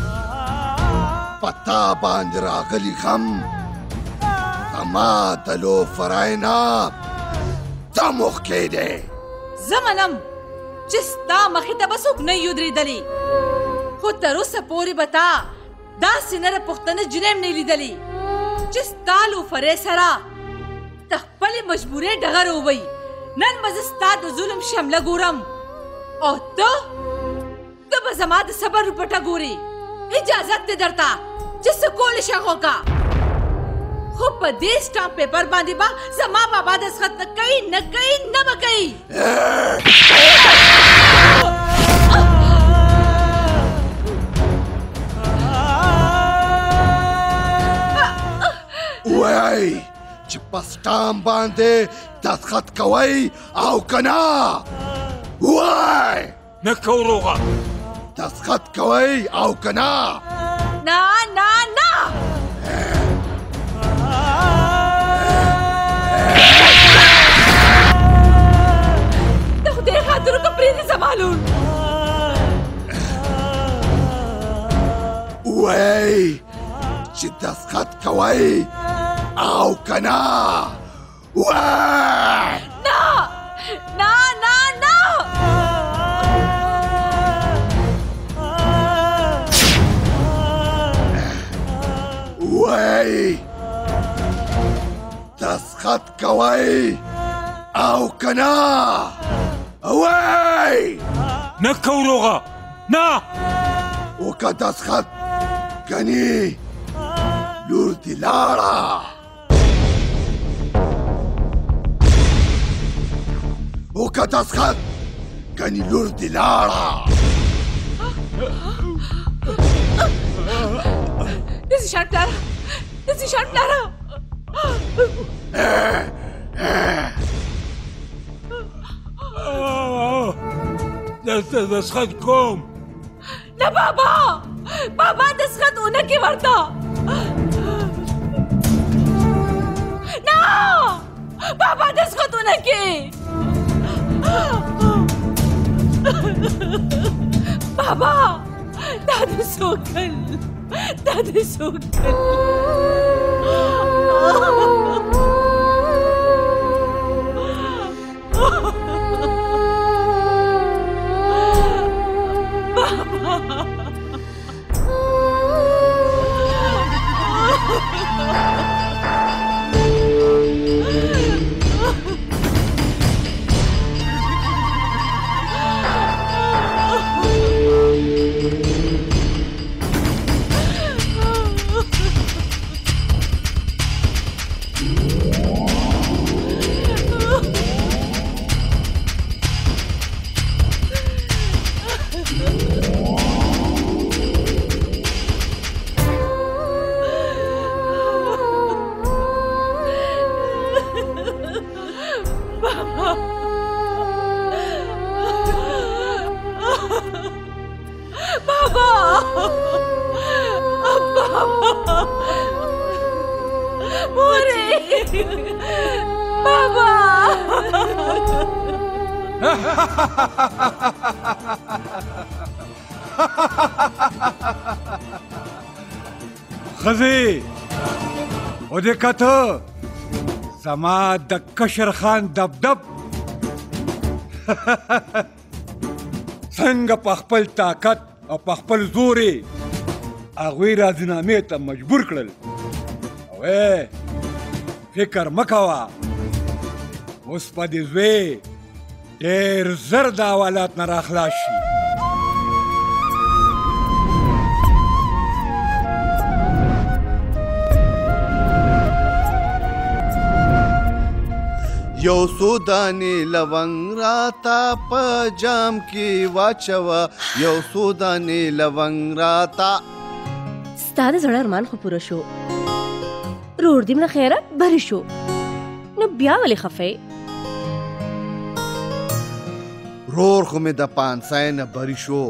په تا باندې راغلی غم زما د لوفرای نه دم اوښکی دی زه منم چې ستا مخې ته به څوک نه یو درېدلي خو تر اوسه پورې به تا داسې نره پښتنه جنۍ هم نه لیدلې چې ستا لوفرۍ سره د خپلې مجبورۍ ډغر ووهي نن به زه ستا د ظلم شمله ګورم او ته به زما د صبر روپټه ګورې اجازت دې درته چې څه کولی شي هغه وکړه خو په دې سټامپ پیپر باندې به زما بابا دستخط نه کوي نه به کوي وای چې په سټامپ باندې دستخط کوئ او که نه وای نه کوو روغه دستخط کوئ او که نه نه د خدای خاطر وکړه پرېږدې زما لور وای چې دستخط کوئ او که نه وای نه وای دستخط کوئ او که نه وای نه کوو روغه نه وکه دستخط ګنې لور دې لاړه وکه دستخط ګنې لور دې لاړه د زیشان پلاره دستخط کوم نه بابا دستخط اونکې ورته نه بابا دستخط اونکې بابا دا دې سوکل बाबा خزی او دې کته زما د کشر خان دبدب څنګه په خپل طاقت او په خپل زورې هغوی راضینامې ته مجبور کړل او فکر مه کوه اوس په دې زوی ډېر زر د حوالات نه راخلاص شي یو څو دانې لونګ راته په جام کې واچوه یو څو دانې لونګ راته ستا د زړه ارمان خو پوره شو رور دې مړه خیره بری شو نو بیا ولې خفې رور خو مې د پانسای نه بری شو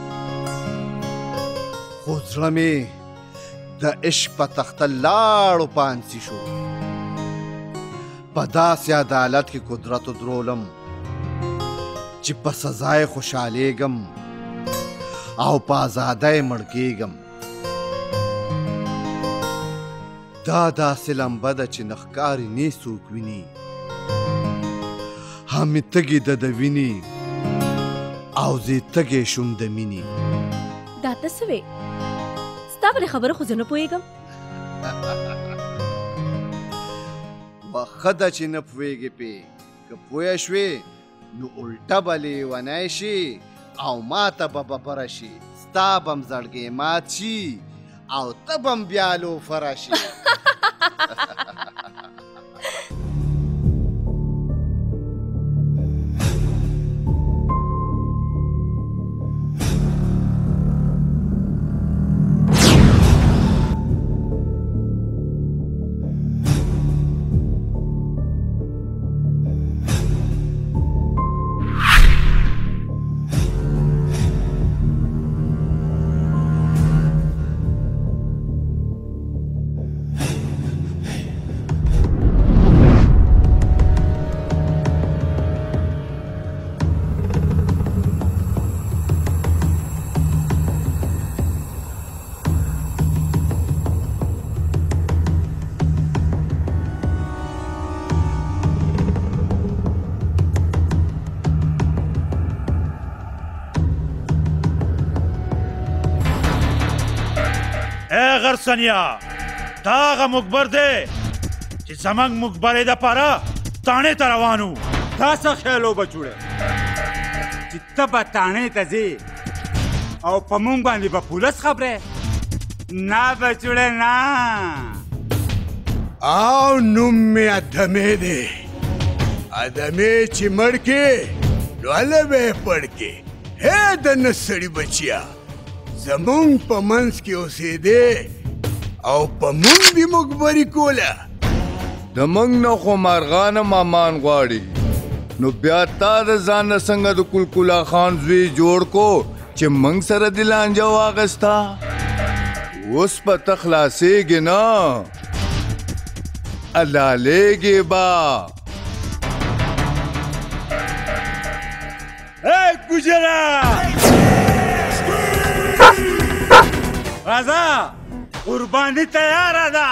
خو زړه مې د عشق په تخته لاړو پانسی شو په داسې عدالت کې قدرت درولم چې په سزای خوشحالیږم او په ازادۍ مړ کېږم دا داسې لمبه ده چې نه ښکاري نه څوک ویني همې تږې ده د وینې او زه تږې شوم د مینې دا ته څه وې ستا پرې خبره خو زه نه پوهېږم ښه ده چې نه پوهېږې پې که پوه شوې نو الټه به لیونی شي او ما ته به ببره شي ستا به م زړګی مات شي او ته به م بیا لوفره شي غرسنیا دا هغه مقبر دی چې زموږ مقبرې دپاره تاڼې ته روان وو دا څه خیال و بچوړی چې ته به تاڼې ته ځې او په مونږ باندې به پولیس خبرې نه بچوړی نه او نوم مې ادمې دی ادمې چې مړ کې نو هله به یې پړ کې هې د نه سړي بچیا زمونږ په منځ کې اوسېدې او په مونږ دې مقبري کوله د مونږ نه خو مارغانه مامان غواړي نو بیا تا د ځان نه څنګه د کلکلا خان زوی جوړ کو چې مونږ سره دې لانجه واغستا اوس په ته خلاصېږې نه حلالېږې به ګوجره راځه قرباني تیاره ده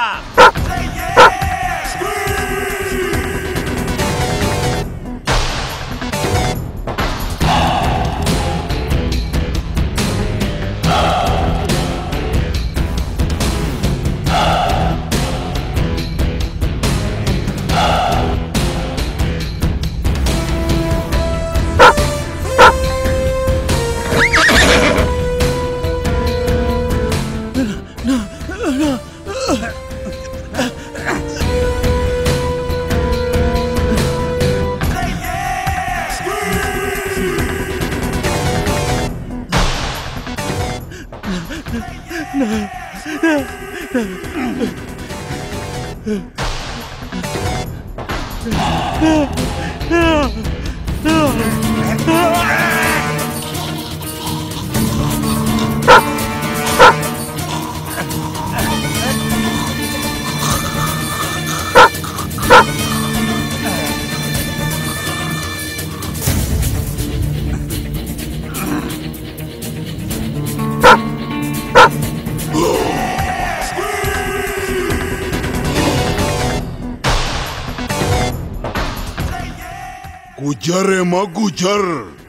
गुजर म गुजर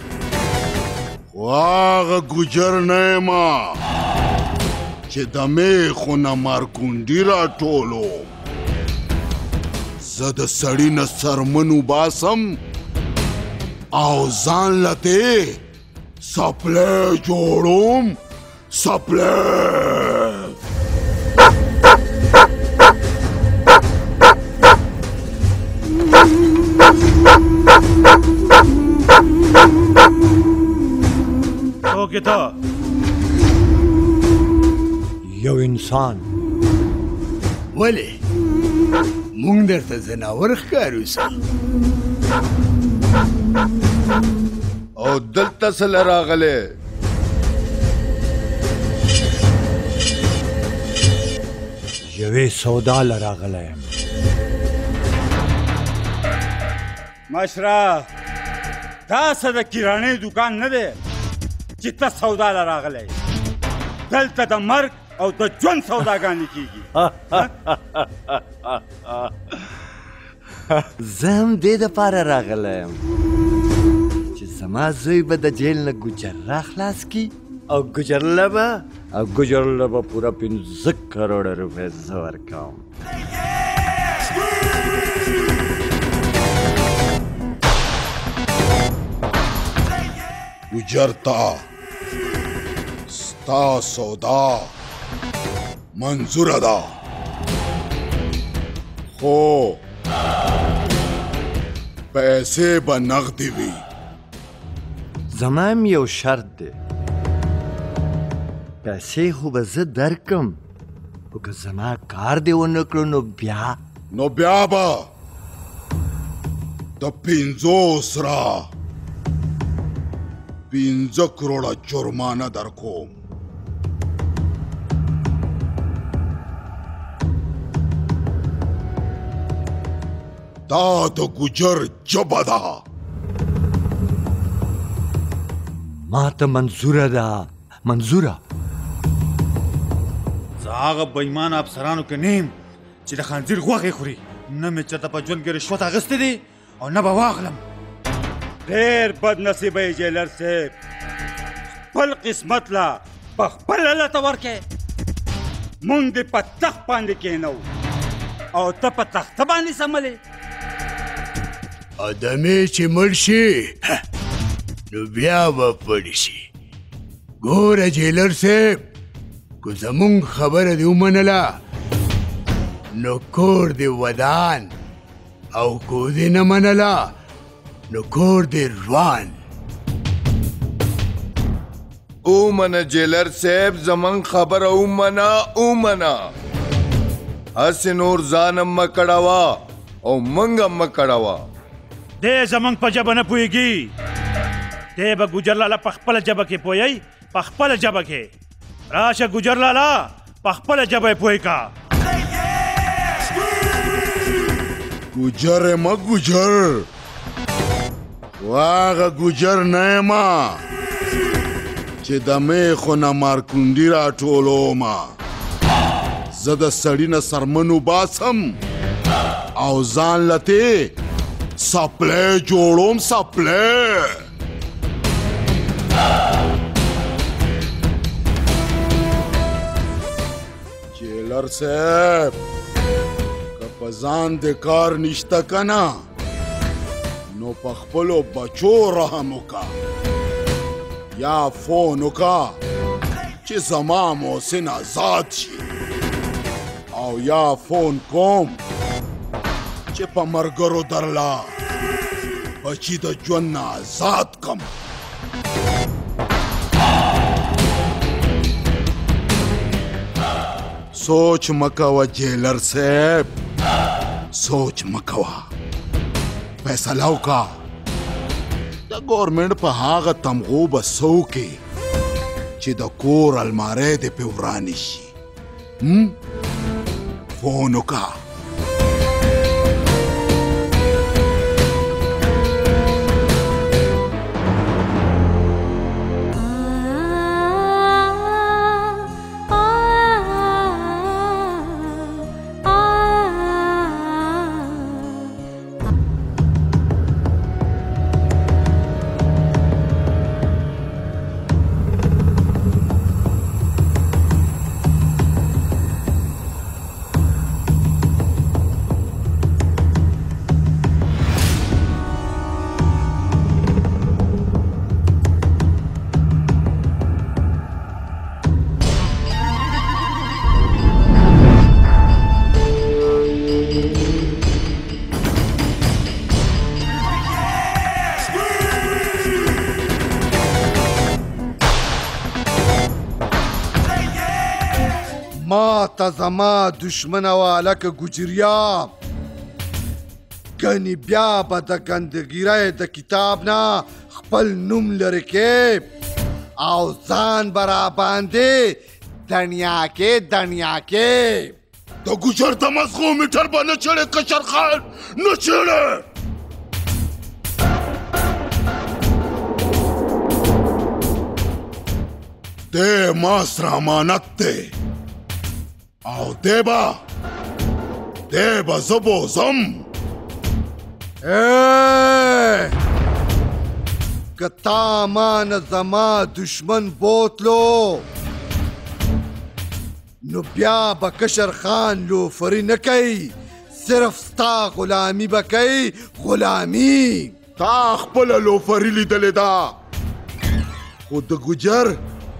वाग गुजर न मा چې د میخو نه مارکونډي راټولو زه د سړي نه سرمنو باسم او ځان لته سپلی جوړوم سپلی څوک یې ته یو انسان ولې مونږ درته ځناور ښکارو سه او دلته څه له راغلی یوې سودا له راغلی یم مشره دا څه د کراڼې دوکان نه دی چې ته سودا له راغلی دلته د مرګ او د ژوند سوداګانې کیږي زه هم دې دپاره راغلی یم چې زما زوی به د جیل نه ګوجر را خلاص کي او ګوجرله به پوره 15 کروړه روپۍ زه ورکوم गुजर ता स्ता सौदा मंजूर अदा हो पैसे ब नगदी भी زما هم یو شرط دی پیسې خو به زه درکم خو که زما کار دې ونه کړو نو بیا به د 50 را 15 کروڑه جرمانه در کوم دا د ګجر جبه ده ما ته منظوره ده منظوره زه هغه بېمانه افسرانو کې نیم چې د خنزیر غوښې خوري نه مې چاته په ژوند کې رشوت اخیستی دی او نه به واخلم ډېر بد نصیبه یې جیلر صاحب خپل قسمت لا پخپله لته ورکې مونږ دې په تخت باندې کښېنو او ته په تخته باندې سملې ادمې چې مړ شي نو بیا به پړ شي ګوره جیلر صاحب که زمونږ خبره دې ومنله نو کور دې ودان او کو دې نه منله نو کور دې روان اومنه جیلر صاحب زمون خبره اومنه هسې نور ځانم مه کړوه او موږ هم مه کړوه دې زمونږ په ژبه نه پوهېږي دې به ګجر لالا په خپله ژبه کې پوهی په خپله ژبه کې راشه ګجر لالا په خپله ژبه یې پوهې کا ګجر ما ګجر واغه ګجر نه ما چې د میخو نه مارکونډي راټولوم زه د سړي نه سرمنو باسم او ځان لته سپلی جوړوم سپلی جیلر صاحب که په ځان د کار نشته کنه نو په خپلو بچو رحم وکړه یا فون وکړه چې زما محسن آزاد شي او یا فون کوم چې په مرګرو درلا بچی د ژوند نه آزاد کم سوچ مکوه جیلر صاحب سوچ مکوه فیصله وکړه د ګورمنټ په هغه تمغو به سو کې چې د کور الماری دې پې ورانې شي فون وکړه ما ته زما دشمنه واله که ګجریا ګنې بیا به د ګندګیرۍ د کتاب نه خپل نوم لرې کې او ځان به راباندې دنیا کې د ګجر د مزغو میټر به نه چړې کشر خان نه چړې دی ما سره امانت دی او دی به زه بوزم که تا ما نه زما دشمن بوتلو نو بیا به کشر خان لوفري نه کوي صرف ستا غلامي به کوي غلامي تا خپله لوفري لیدلې ده خو د ګجر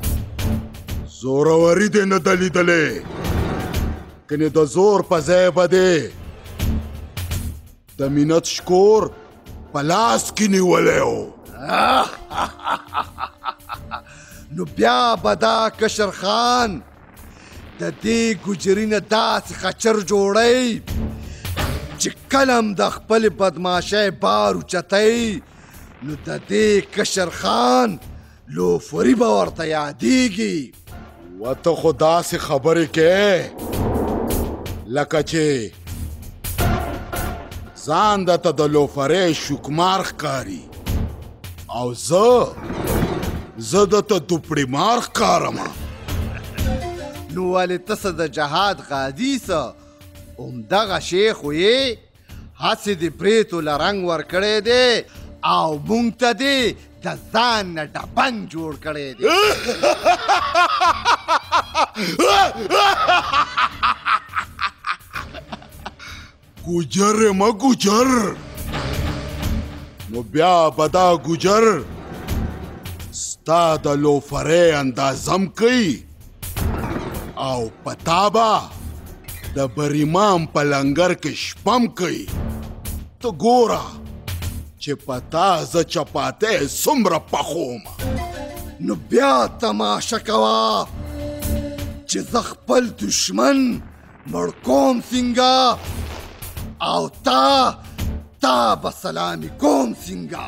زوروري دې نه ده لیدلې کنې د زور په ځای به دی د مینت شکور په لاس کې نیولی و نو بیا به دا کشر خان د دې ګجري نه داسې خچر جوړی چې کلم د خپل بدماشۍ بار اوچتی نو د دې کشر خان لوفري به ورته یادیږي و ته خو داسې خبرې کې لکه چې ځان درته د لوفرۍ شوکمار ښکاري او زه درته دوپړې مار ښکارم نو ولې ته څه د جهاد غازي څه همدغه شی خو یې هسې د پریتو له رنګ ورکړی دی او مونږ ته دې د ځان نه ډبنګ جوړ کړی دی ګجر ما ګجر نو بیا به دا ګجر ستا د لوفرۍ اندازم کوي او پتا به د بریمام په لنګر کې شپم کوي ته ګوره چې پتا زه چپاتی څومره پخوم نو بیا تماشه کوه چې زه خپل دشمن مړ کوم څنګه او تا به سلامي کوم څنګه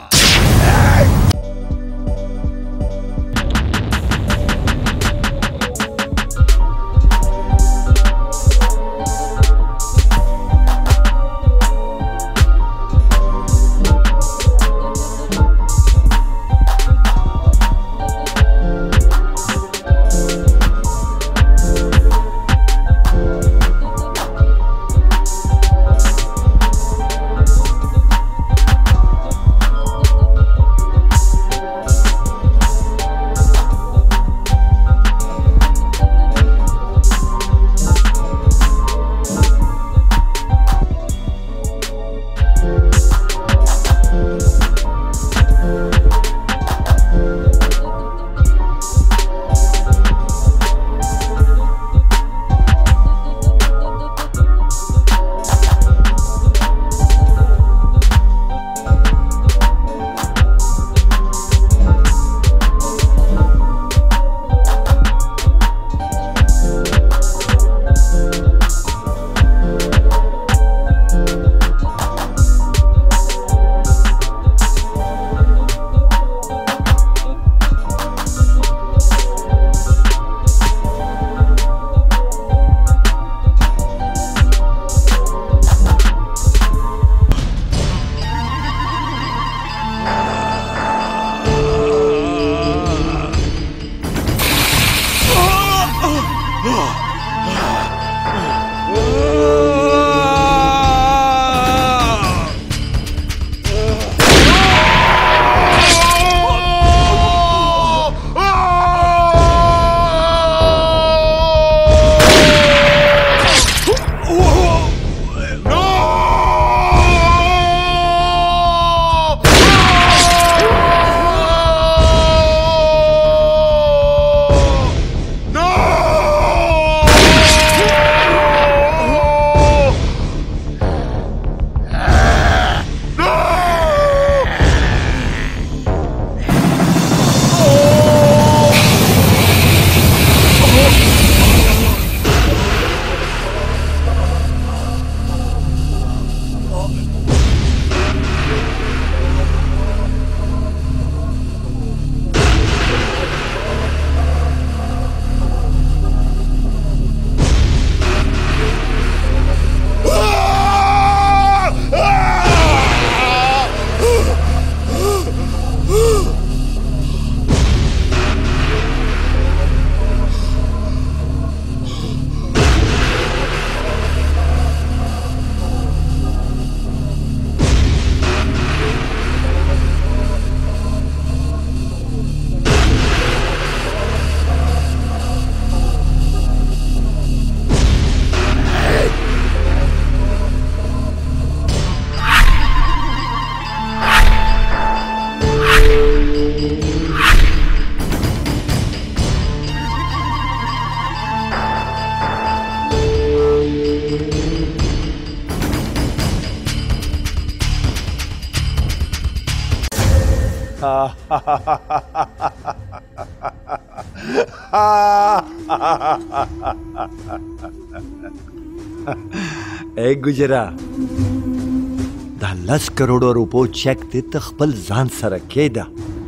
اے گجرا دا 10 کروڑو روپو چیک دې ته خپل ځان سره کېده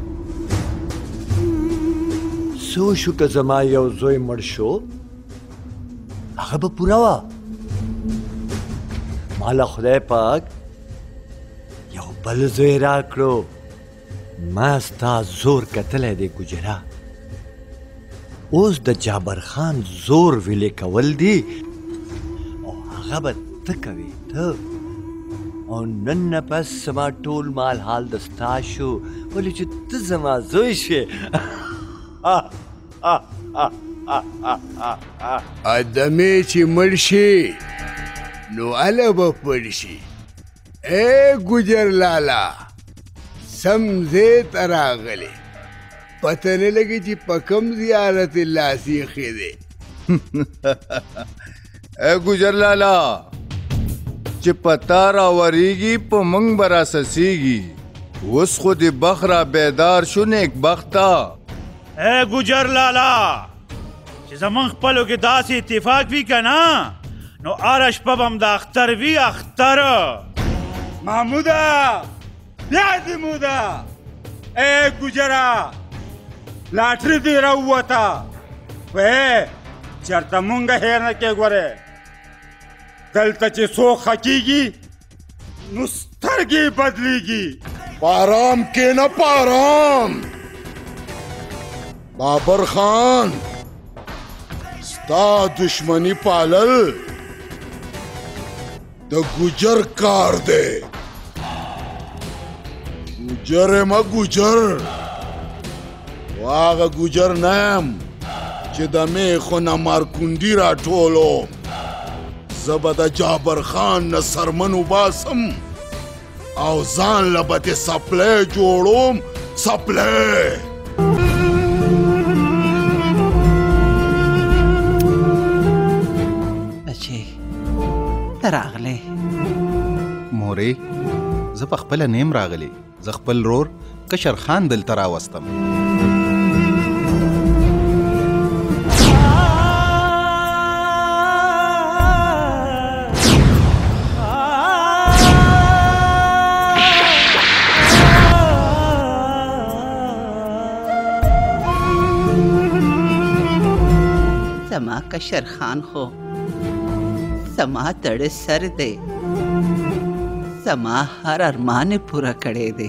سو شو که زما یو زوی مړ شو هغه به پوره وه ماله خدای پاک یو بل زوی راکړو ما ستا زور کتلی دی ګجرا اوس د جابر خان زور ویلې کول دي او هغه به ته کوې ته او نن نه پس زما ټول مال حال د ستا شو ولې چې ته زما زوی شوې ادمې چې مړ شي نو اله به پړ شي اے ګجر لالا سم ځای ته راغلی پته نه لګي چې په کوم زیارت الله سیخې دی اے ګجر لالا چې پتا راوریږي په موږ به راسسیږي اوس خو د بخ را بیدار شو نیک بخته اے ګجر لالا چې زمون خپلو کې داسې اتفاق وي که نه نو هره شپه به هم د اختر وي اختر محموده بیا دې موده اے ګجره لاټري دې راووته وې چېرته مونږه هېر نه کې ګورې دلته چې څوک خکېږي نو سترګې بدلیږي په ارام کښېنه په ارام بابر خان ستا دشمنی پالل د ګجر کار دی ګجر یم ګجر واغه ګجر نه یم چې د میخو نه مارکوندي راټولوم زه به د جابر خان نه سرمن وباسم او ځان له به تې سپلی جوړوم سپلی بچې ته راغلی مورې زه په خپله نیم راغلی زه خپل رور کشر خان دلته راوستم زما کشر خان خو زما تړه سر دی زما هر ارمان پورا کړی دی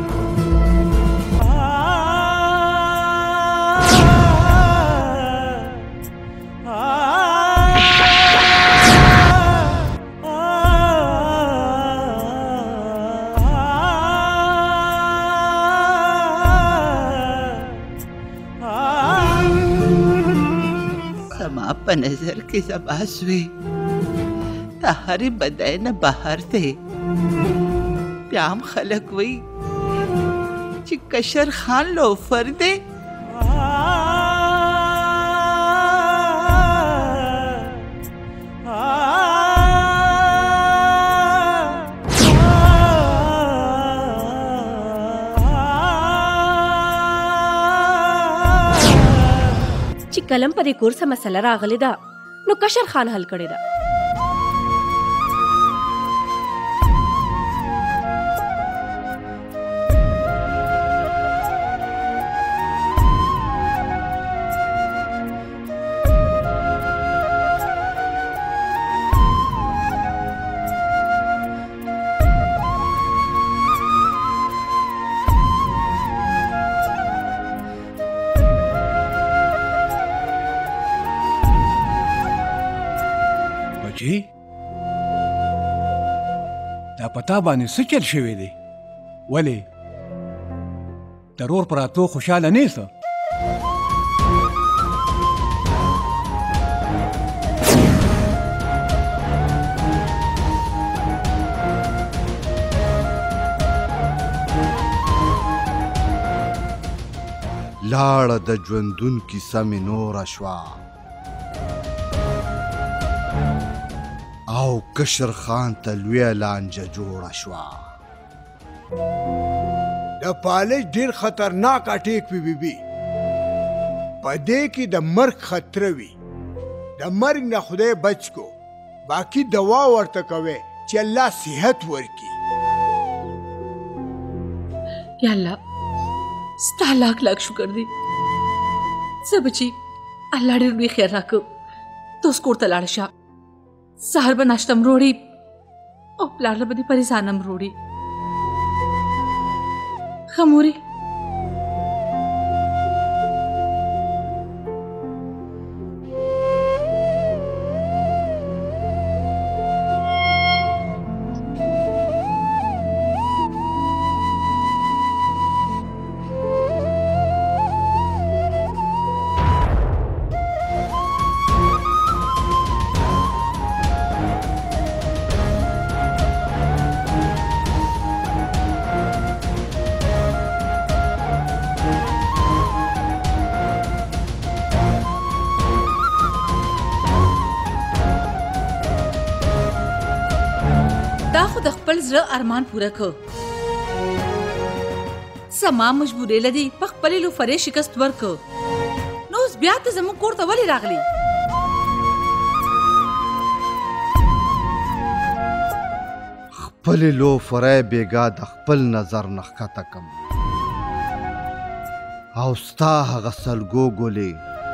زما په نظر کې زما زوی د هرې بدۍ نه بهر دی بیا هم خلک وایي چې کشر خان لوفر دی چې کلم په دې کور څه مسله راغلې ده نو کشر خان حل کړې ده بچی دا پتا باندې څه چل شوی دی ولې ضرور پر راتلو خوشحاله نیسه لاړه د ژوندون کیسه مې نوره شوه او کشر خان ته لویه لانجه جوړه شوه د د فالج ډیر خطرناک اټیک وی بی په دې کې د مرګ خطر وي د مرګ نه خدای بچ کو باقی دوا ورته کوي چې الله صحت ورکي یا الله ستا لاک لاک شکر دی څه بچي الله ډېر لوی خیر راکړو ته اوس کور ته لاړه شه سهار به ناشته م روړي او پلار له به دې پریزانه م روړي ښه مورې خپل زړه ارمان پوره کړ سما مجبورې لدی په خپل لوفرې شکست ورکړ نو اوس بیا ته زموږ کور ته ولې راغلی خپل لوفرې بیګا د خپل نظر نه ښکته کم او ستا هغه سلګو ګولې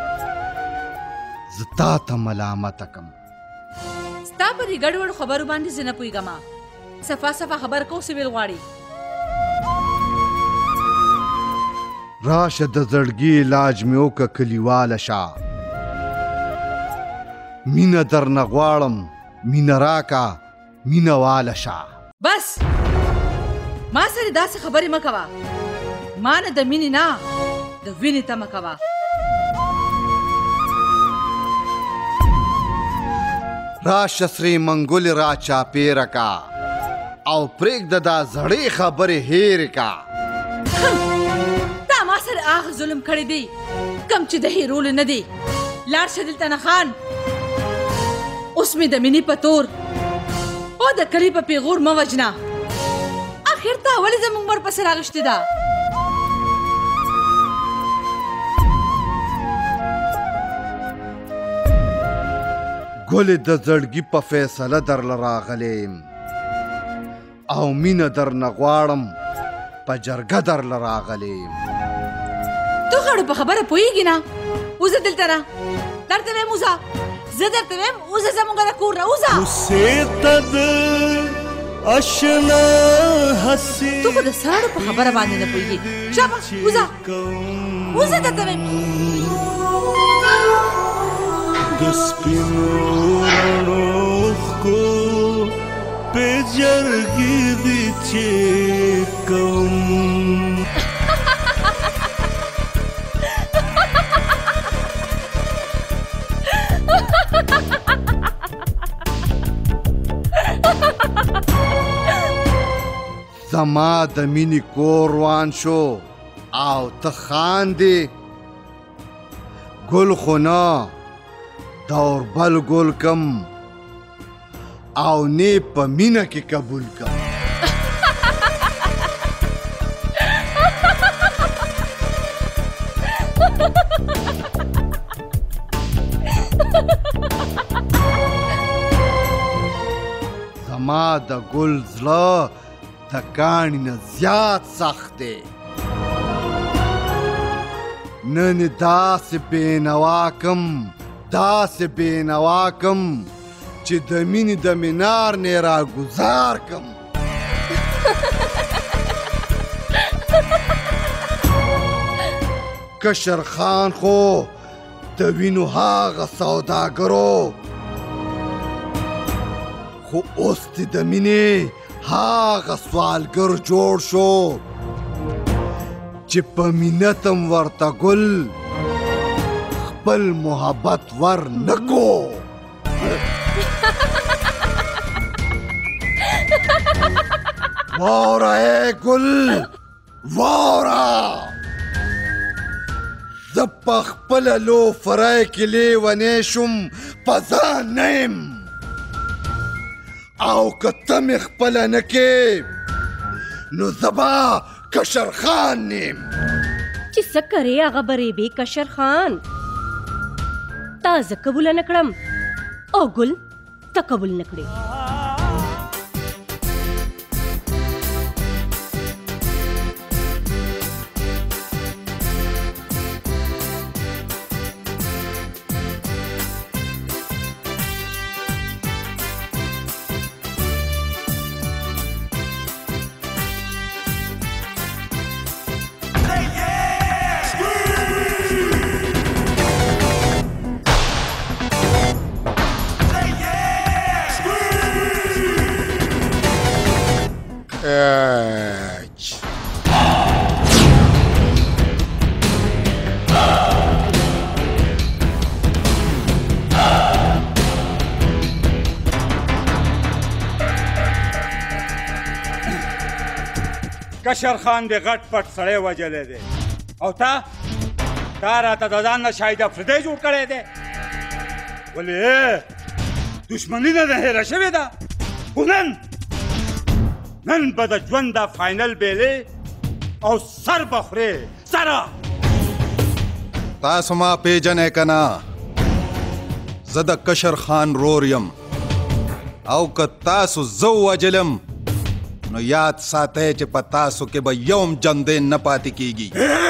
زه تا ته ملامته کم ستا په دې ګډوډ خبرو باندې زه نه پوهېږم صفا صفا خبر کو سویل غواړي راشه د زړګي علاج مې وکړه کلیواله شه مینه درنه غواړم مینه راکه مینه واله شه بس ما سره داسې خبرې مه کوه ما نه د مینې نه د وینې تمه کوه راشه سرې منګولې را چاپېره کا او پرېږده دا زړې خبرې هېرې کا تا ما سره هغه ظلم کړی دی کم چې د هېرولو نه دی لاړ شه دلته نه خان اوس مې د مینې په تور او د کلي په پیغور مه وژنه اخر تا ولې زموږ مور پسې راغښتې ده ګلې د زړګي په فیصله درله راغلیم او مینه درنه غواړم په جرګه درله راغلیم تو غاړو په خبره پوهېږي نه وزه دلته نه درته ویم وزه زه درته ویم وزه زموږ د کور نه وزه تو خو د ساړو په خبره باندې نه پوهېږي شابه وزه وزه درته ویم د سپینو رڼو اوښکو په جرګې دې چې کوم زما د مینې کور روان شو او ته خاندې ګل خو نه دا اوربل ګل کم او نه په مینه کې قبول کم زما د ګل زړه د کاڼي نه زیات سخت دی نن داسې بېنوا کم داسې بېنوا کم چې د مینې د منار نه راګزار کم کشر خان خو د وینو هغه سوداګرو خو اوس دې د مینې هغه سوالګر جوړ شو چې په مینتم ورته ګل خپل محبت ور نکو واوره اے ګل واوره زه په خپله لوفری کې لیونی شوم په ځان نه یم او که ته مې خپله نه کې نو زه به کشر خان نیم چې څه کرې هغه بریبې کشر خان تا زه قبوله نه کړم او ګل ته قبول نه کړې کشر خان دې غټ پټ سړی وجلی دی او تا راته د ځان نه شاهد افریدی جوړ کړی دی ولې دشمني نه ده هېره شوې ده خو نن به د ژوند دا فاینل بیلې او سر به خورې سره تاسو ما پیژنئ که نه زه د کشر خان رور یم او که تاسو زه ووجلم نو یاد ساتئ چې په تاسو کې به یوم جندې نه پاتې کیږي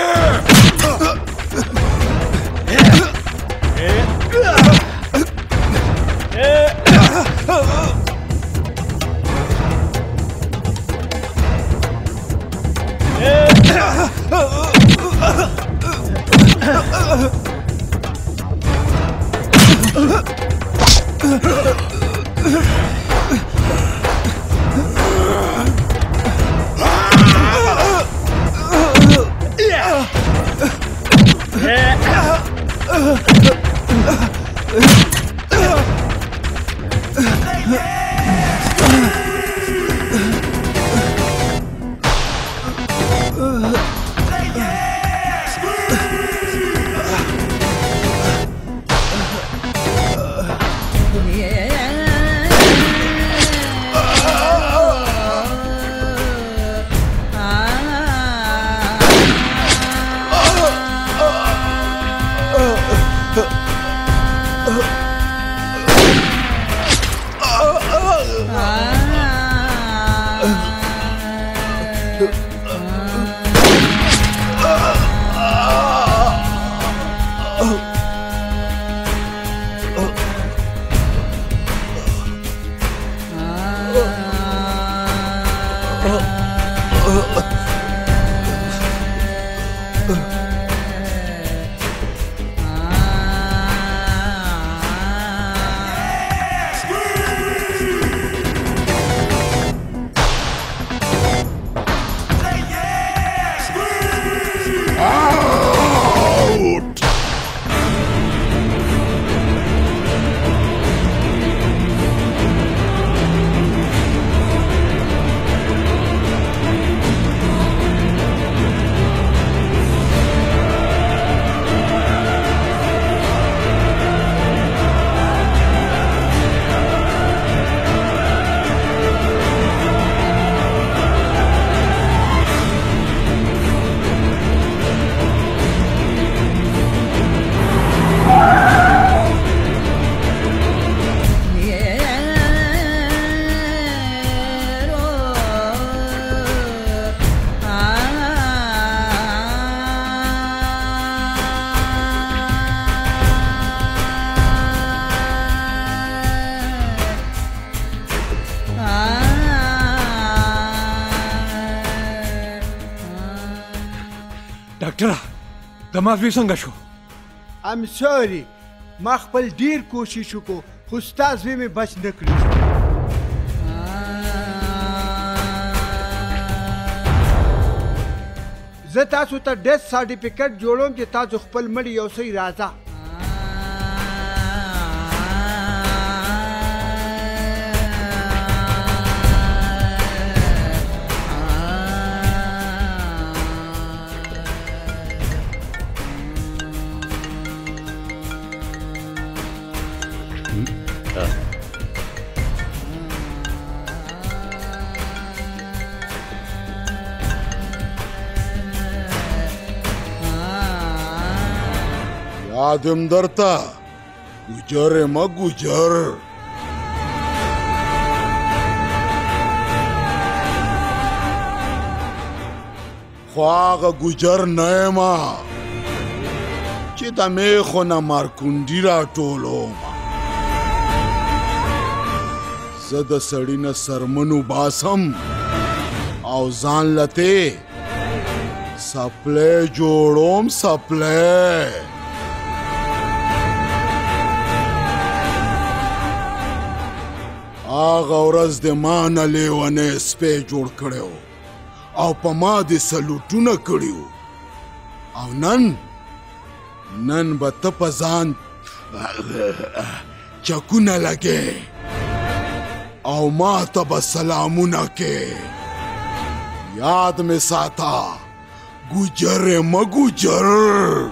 ډاکټره زما زوی څنګه شو ام سوري ما خپل ډیر کوشش وکړو خو ستا زوی مې بچ نه کړی زه تاسو ته ډیث سرټیفیکټ جوړوم چې تاسو خپل مړي یوسئ راځه خادم درته ګوجر یم ګوجر. خو هغه ګوجر نه یم چې د میخو نه مارکونډي راټولوم. زه د سړي نه سرمنو باسم او ځان لته سپلی جوړوم سپلی. هغه ورځ د ما نه لیونی سپی جوړ کړی او په ما دې سلوټونه کړي او نن به ته په ځان چکونه لګې او ما ته به سلامونه کې. یاد مې ساته ګوجر یم ګوجر.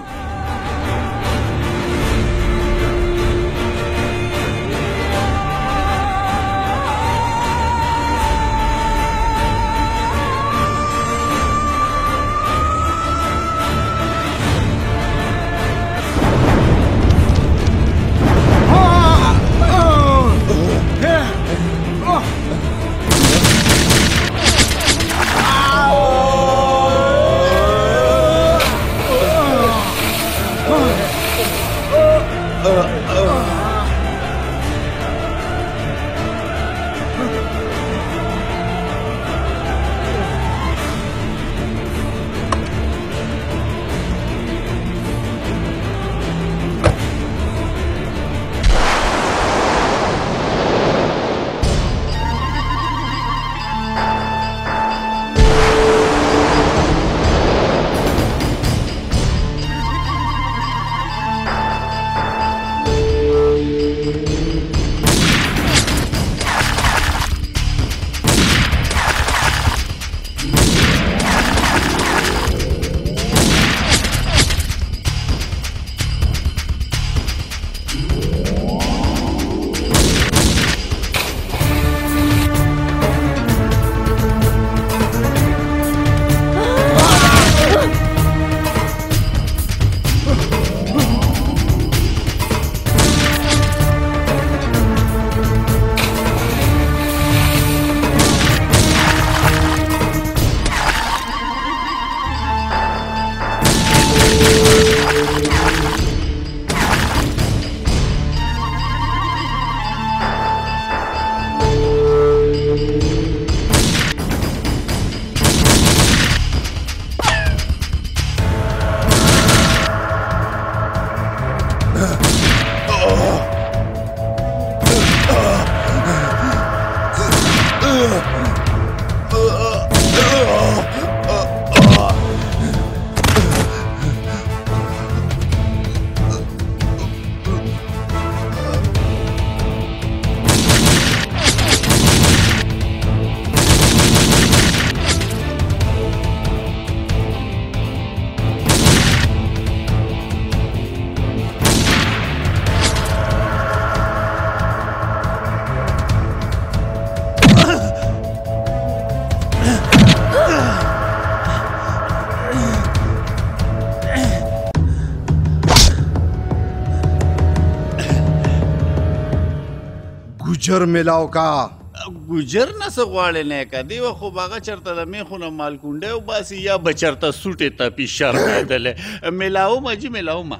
ګوجر ملاو کا ګوجر نه څه غواړې نه که دی خو به هغه چېرته د میخو نه مالکونډی وباسي یا به چېرته سوټې تپي شرمېدلی ملاومه جي ملاومه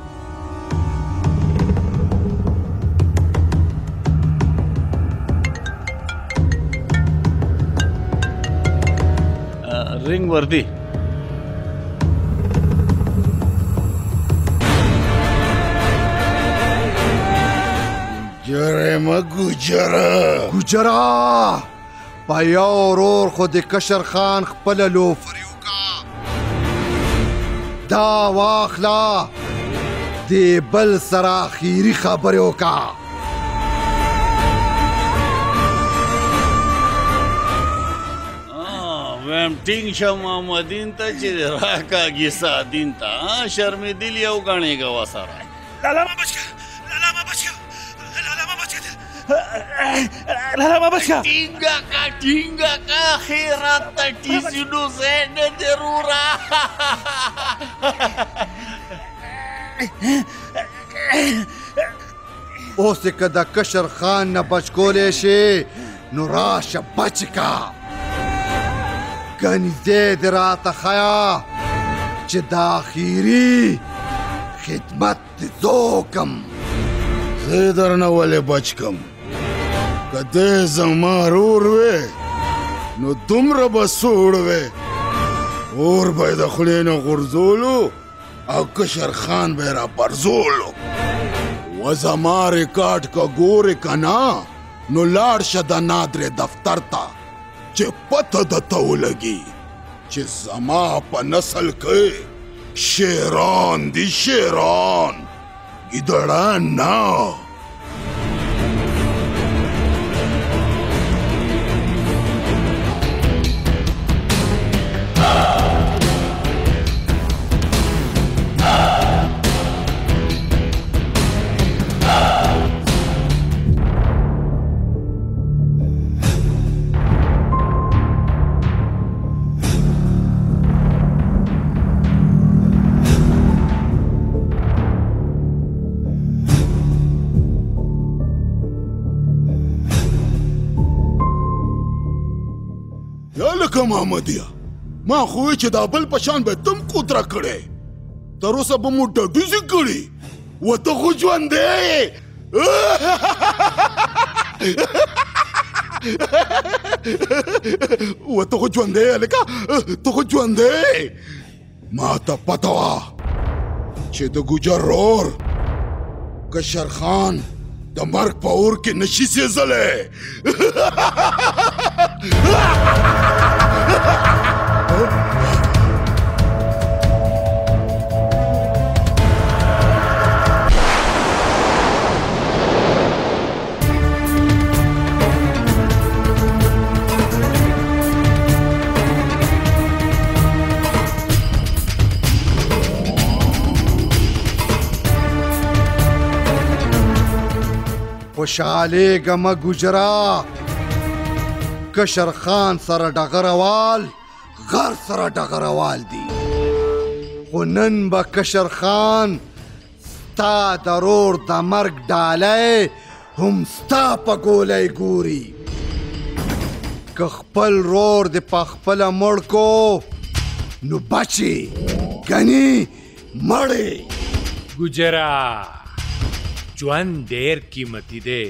رنګ وردی جرم ګوجره ګوجره په یو ورور خو د کشر خان خپله لوفري وکړه دا واخله د بل سره اخري خبرې وکړه ویم ټینګ شه محمدین ته چې راکاږي سادین ته شرمېدلي او ګڼېږه ورسره لالا ما بچ کړه لالا ما بچ کړه ټینګه کا خیرات ته ټیسینو ځای نه ضروره اوس که د کشر خان نه بچ کولی شي نو راشه بچ کا ګنې دې دې راته ښیه چې د آخري خدمت دې زه وکړم. زه یې درنه ولې بچ کم؟ که دی زما رور وې نو دومره به سوړ وې اور به یې د خولې نه غورځولو او کشر خان به یې را پرزولو. و زما ریکارډ که ګورې که نه نو لاړ شه د نادرې دفتر ته چې پته درته ولګي چې زما په نسل کې شیران دي شیران ګیدړان نه. لکه محمدیه ما خو وی چې دا بل په شان به تم کوتره کړې تر اوسه به مو ډډوزې کړي و ته خو ژوندی و ته خو ژوندی هلکه ته خو ژوندی ما ته پته وه چې د ګوجر رور کشر خان د مرګ په اور کې نشي سېزلی خوشحالیږمه ګجرا کشر خان سره ډغروال غر سره ډغروال دي خو نن به کشر خان ستا د رور د مرګ ډالی هم ستا په ګولی ګوري که خپل رور د په خپله مړ کو نو بچې ګنې مړې ګجرا ژوند ډېر قیمتي دی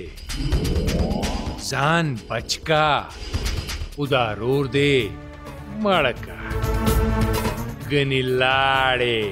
ځان بچ کا خدا رور دی مړ کا ګنې لاړې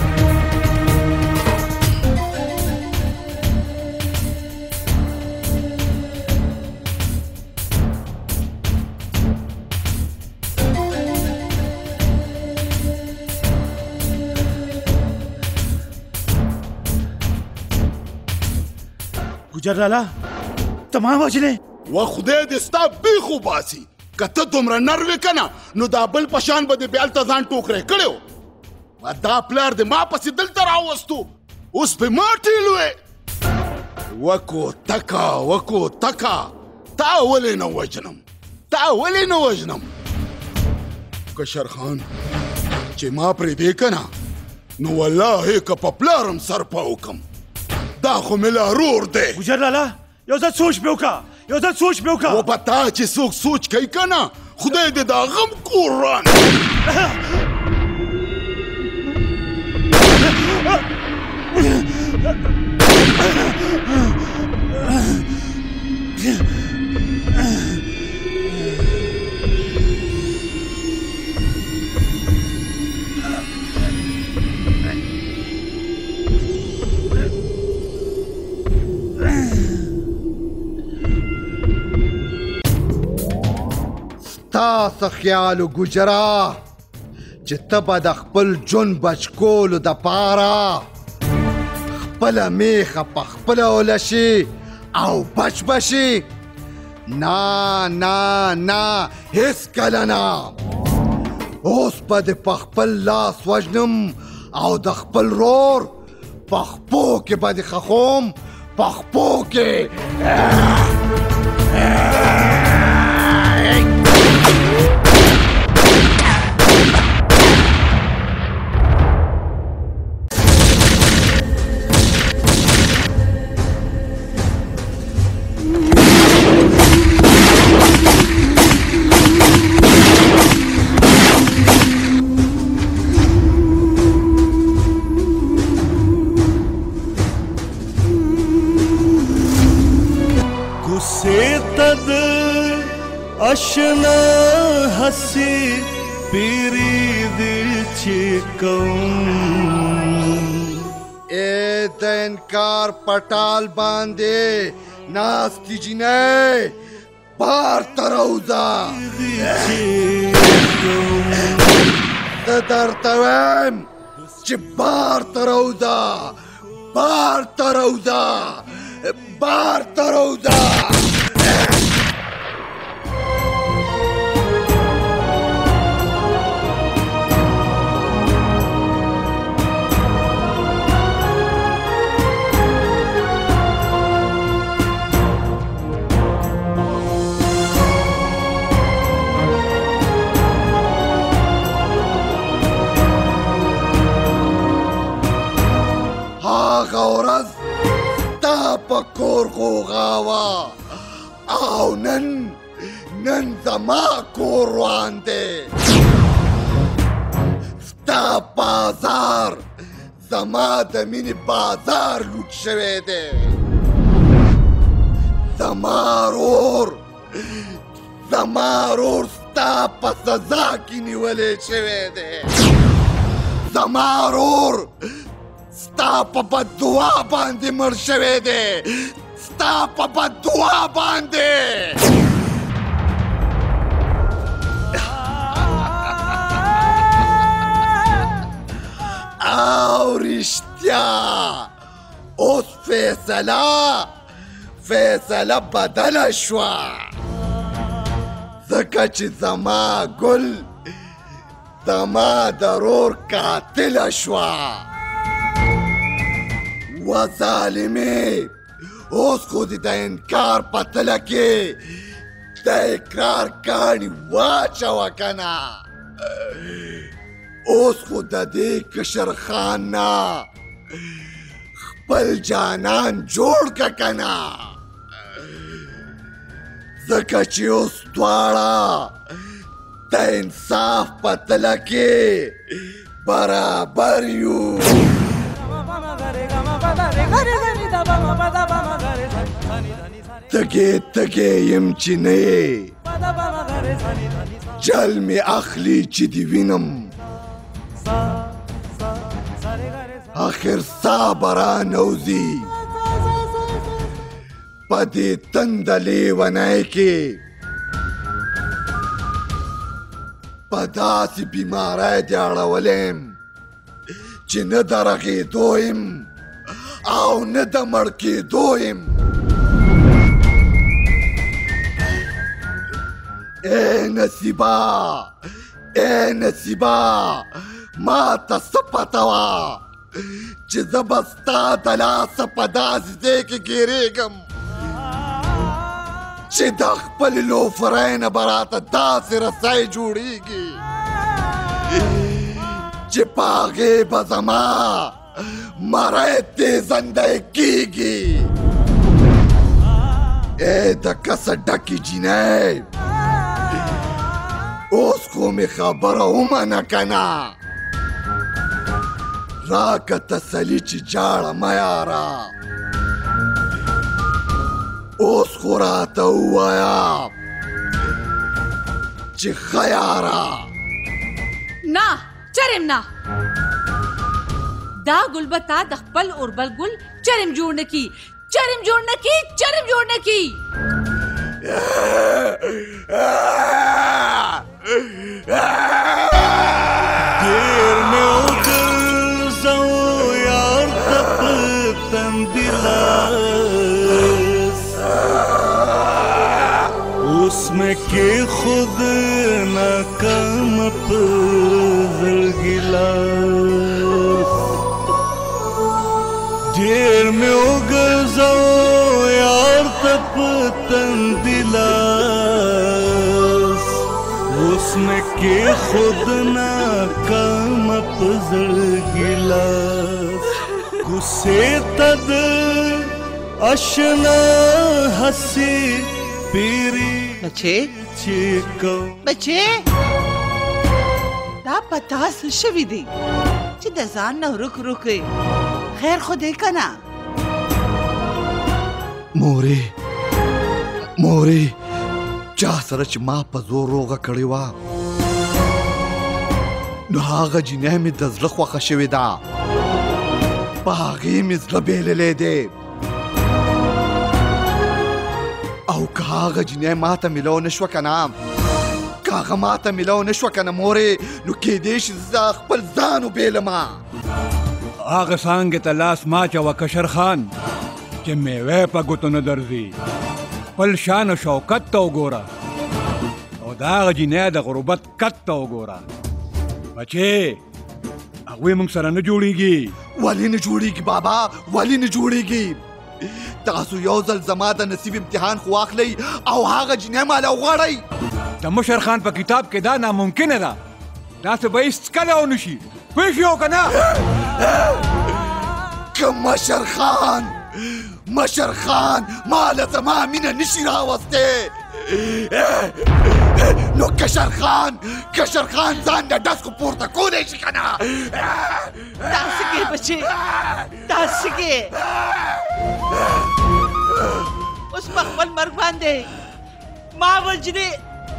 ګجر لالا ته ما وژلې و خدای دې ستا بیخ وباسي که ته دومره نر وې که نه نو دا بل په شان به دې بیا هلته ځان ټوکری کړی و دا پلار دې ما پسې دلته راوستو اوس پې ما ټیل وې وکو تکا تا ولې نه وژنم کشر خان چې ما پرېږدې که نه نو والله که په پلارم سر په وکم دا خو مې لا رور دی ګجر لالا یو ځل سوچ مې وکړه و په تا چې څوک سوچ کوي که نه خدای دې دا غم کوران تاسو خیال ګجرا چې ته به د خپل ژوند بچ کولو دپاره خپله میخه په خپله ولشي او بچ بشي نه هېڅکله نه اوس به دې په خپل لاس وژنم او د خپل رور په خپو کې به دې خښوم په خپو کې اشنا هسي پیری دی چې کوم اے د انکار پټال باندې ناستی جنې بار تروزا درتویم چې بار تروزا بار تروزا بار تروزا غورز تا پکور غوغاوا او نن زما کور روان دی ستا بازار زما د مینې بازار لوټ شوی دی زما رور ستا په سزا کې نیولی شوی دی زما رور ستا په بددعا باندې مړ شوی دی ستا په بددعا باندې او رښتیا اوس فیصله بدله شوه ځکه چې زما ګل زما د رور قاتله شوه و ظالمې اوس خو دې د انکار په تله کې د اقرار کاڼي واچوه که نه اوس خو د دې کشر خان نه خپل جانان جوړ که که نه ځکه چې اوس دواړه د انصاف په تله کې برابر یو تږی یم چې نه یې جل مې اخلي چې دې وینم آخر سا به رانوځي په دې تنده لیونی کې په داسې بیماری دې اړولیم چې نه د رغېدو یم او نه د مړ کېدو یم ای نصیبه ما ته څه پته وه چې زه به ستا د لاسه په داسې ځای کې ګیرېږم چې د خپلې لوفرۍ نه به راته داسې رسۍ جوړېږي چې په هغې به زما مری تېزندی کېږي ای د کسه ډکې جینۍ اوس خو مې خبره ومنه که نه راکه تسلي چې جاړه مه یاره اوس خو راته ووایه چې ښه یاره نه چرم نه دا ګل به تا د خپل اوربل ګل چرم جوړ نه کی چرم جوړ نه کی دیر میں اگرزو یار تپ تندلاس اس میں کہ خود ناکام پر گلاس دیر میں اگرزو یار تپ تندلاس اس میں کہ خود ناکام پزړ ګلاس کوسه تد آشنا ہسی پیری بچے دا پتا څه شوي دي چې د ځان نه ورک خیر خو دی که نه مورې چا سره چې ما په زور روغه کړې وه نو هغه جینۍ مې د زړه خوښه شوې ده په هغې مې زړه بیللی دی او که هغه جینۍ ماته میلو نه شوه که نه که هغه ماته میلو نه شوه که نه مورې نو کیدی شي زه خپل ځان وبیلمه هغه څانګې ته لاس ماچوه کشر خان چې میوې په ګوتو نه درځي خپل شان او شوکت ته وګوره او د هغه جینۍ د غربت کت ته وګوره بچې هغوی موږ سره نه جوړیږي ولې نه جوړیږي بابا ولې نه جوړیږي تاسو یو ځل زما د نصیب امتحان خو واخلئ او هغه جینۍ ماله وغواړئ د مشر خان په کتاب کې دا ناممکنه ده داسې به هېڅکله ونه شي پوه شوې او که نه که مشر خان ماله زما مینه نشي راوستی نو کشر خان ځان د ډسکو پورته کولی شي که نه داسې کې بچې داسې کې اوس په خپل مرګ باندې ما وجدې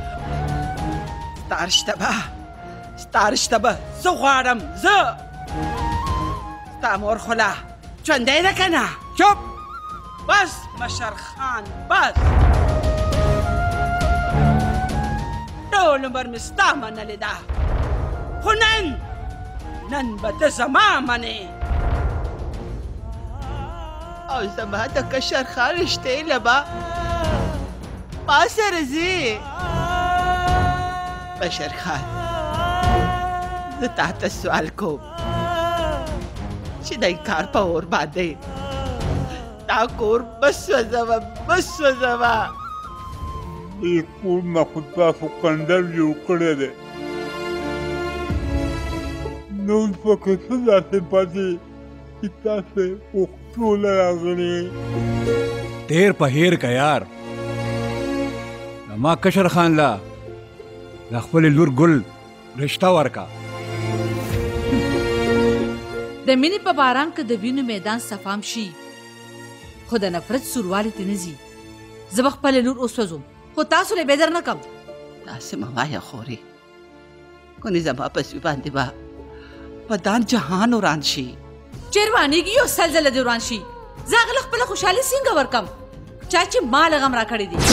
ستا رشته به زه غواړم زه ستا مور خو لا ژوندی ده که نه چپ بس مشر خان بس ټول عمر مې ستا منلې ده خو نن به ته زما منې او زما د کشر خان رشتې له به ما سره ځې بشر خان زه تا ته سوال کوم چې د کار په اور باندې دا کور بسوځوه دې کور نه خو تاسو کنډر جوړ کړی دی نو اوس پکې څه داسې پاتې چې تاسې پوښتنه راغلې تیر په هیر که یار ما کشر خان لا د خپلې لور ګل رشته ورکه د مینې په باران که د وینو میدان صفام شي خو د نفرت سوروالی ته نه ځي زه به خپلې لور وسوځم خو تاسو له بېدر نه کم داسې مه وایه خورې کنې زما په سوی باندې به ودان جهان وران شي چې روانېږي یو سل ځله دې وران شي زه هغه له خپله خوشحالي څنګه ورکم چا چې ما له غم راکړی دي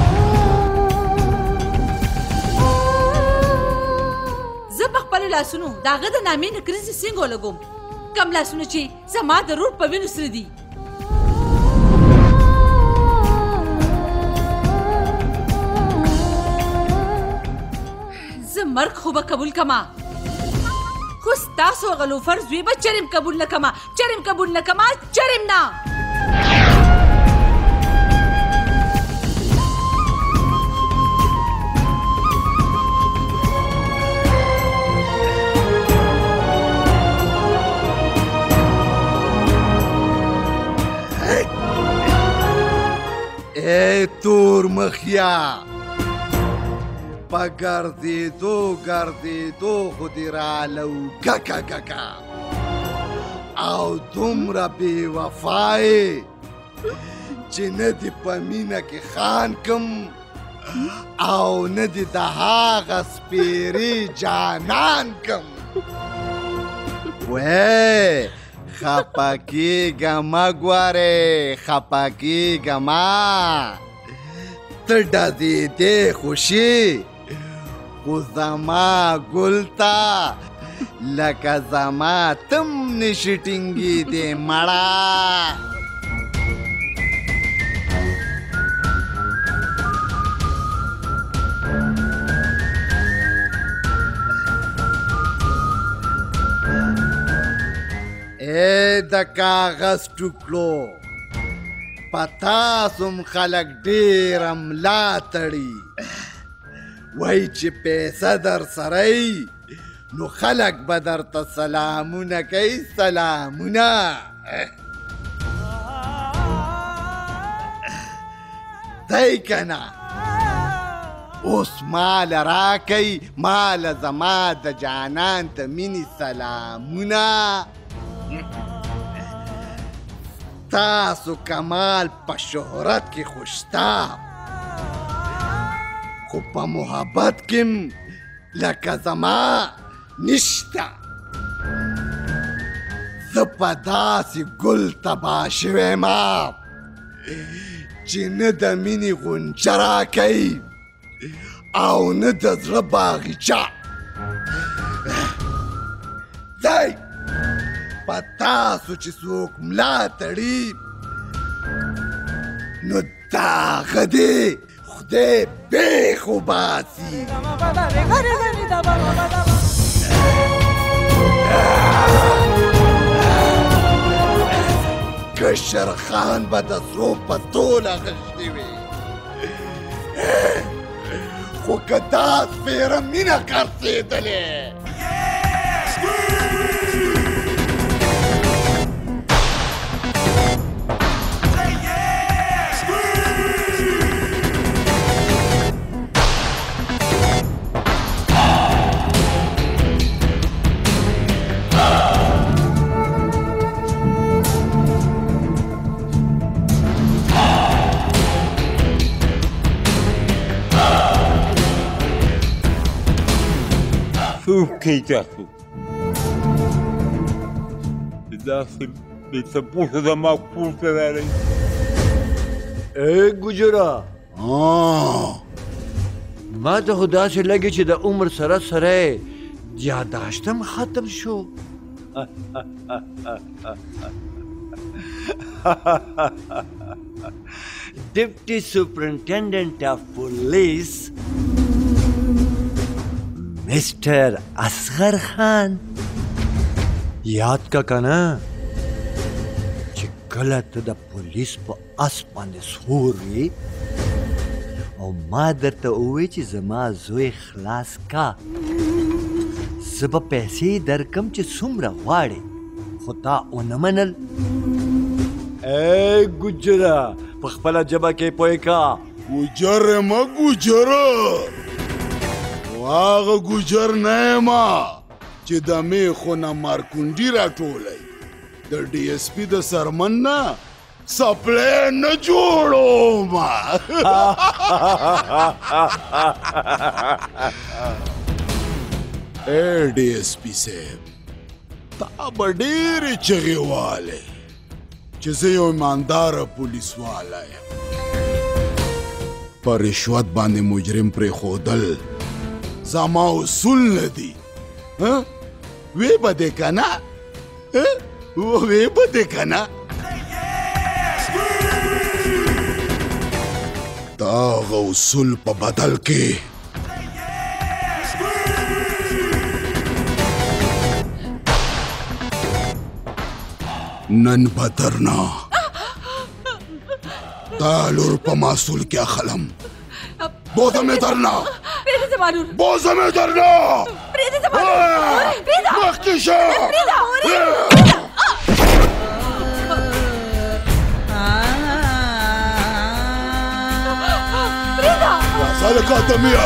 زه په خپلو لاسونو د هغه د نامې نکریزې څنګه ولګوم کم لاسونه چې زما د رور په وینو سره دي زه مرګ خو به قبول کما خو ستاسو هغه لوفر زوی به چرم قبول نه کما چرم نه ای تور مخیا په ګرځېدو خو دې رالو ګکا او دومره بې وفایې چې نه دې په مینه کې خان کم او نه دې د هغه سپېرې جانان کم وی خپه کېږه مه ګورې خپه کېږه مه ته ډزېدې خوشي خو زما ګل ته لکه زما تم نشي ټینګېدې مړه اے د کاغذ ټوکړو پتا سم خلک ډېر ملا تړي وای چې پیسه در سره نو خلک به درته سلامونه کوي سلامونه دی که نه اوس مال راکئ مال زما د جانان ته مینې سلامونه تاسو کمال په شهرت کې خوشتا خو په محبت کې لکه زما نشته. زه په داسې ګل تباه شوی ما چې نه د مینې غونچه راکوي او نه د زړه باغچه. دی په تاسو چې څوک ملا تړي نو د هغه دی خدای بیخ وباسي. کشر خان به د سرو په توله غشتې وي، خو که دا سپېره مینه خرڅېدلې څوک تاسو داسې بې تپوسه زما کور ته راغئ؟ ای ګجره، ما ته خو داسې لګي چې د عمر سره سره یاداشتم ختم شو. ډیپټي سپرنټنډنټ اف پولیس مسٹر اصغر خان، یاد کا کنه چې کله ته د پولیس په اس باندې سور وي او ما درته ووایي چې زما زوی خلاص کا، زه به پیسې درکم چې څومره غواړې، خو تا ونه منل. ای ګجره، په خپله ژبه کې پوه کا. ګجر ما ګجره، هغه ګجر نه یم چې د میخو نه مارکونډي راټولی، د ډي اس پي د سرمن نه سپلی نه جوړوم. ای ډي اس پي صاحب، تا به ډېرې چغې والې چې زه یو ایمانداره پولیسواله یم. په رشوت باندې مجرم پرېښودل زما اصول نه دي. وی به دې که نه، وی به دې که نه. د هغه اصول په بدل کې نن به درنه دا لور په محصول کې اخلم. بوزه مې درنه، بوزه مې درنه، مخکې شه. راځه لکه آدميه.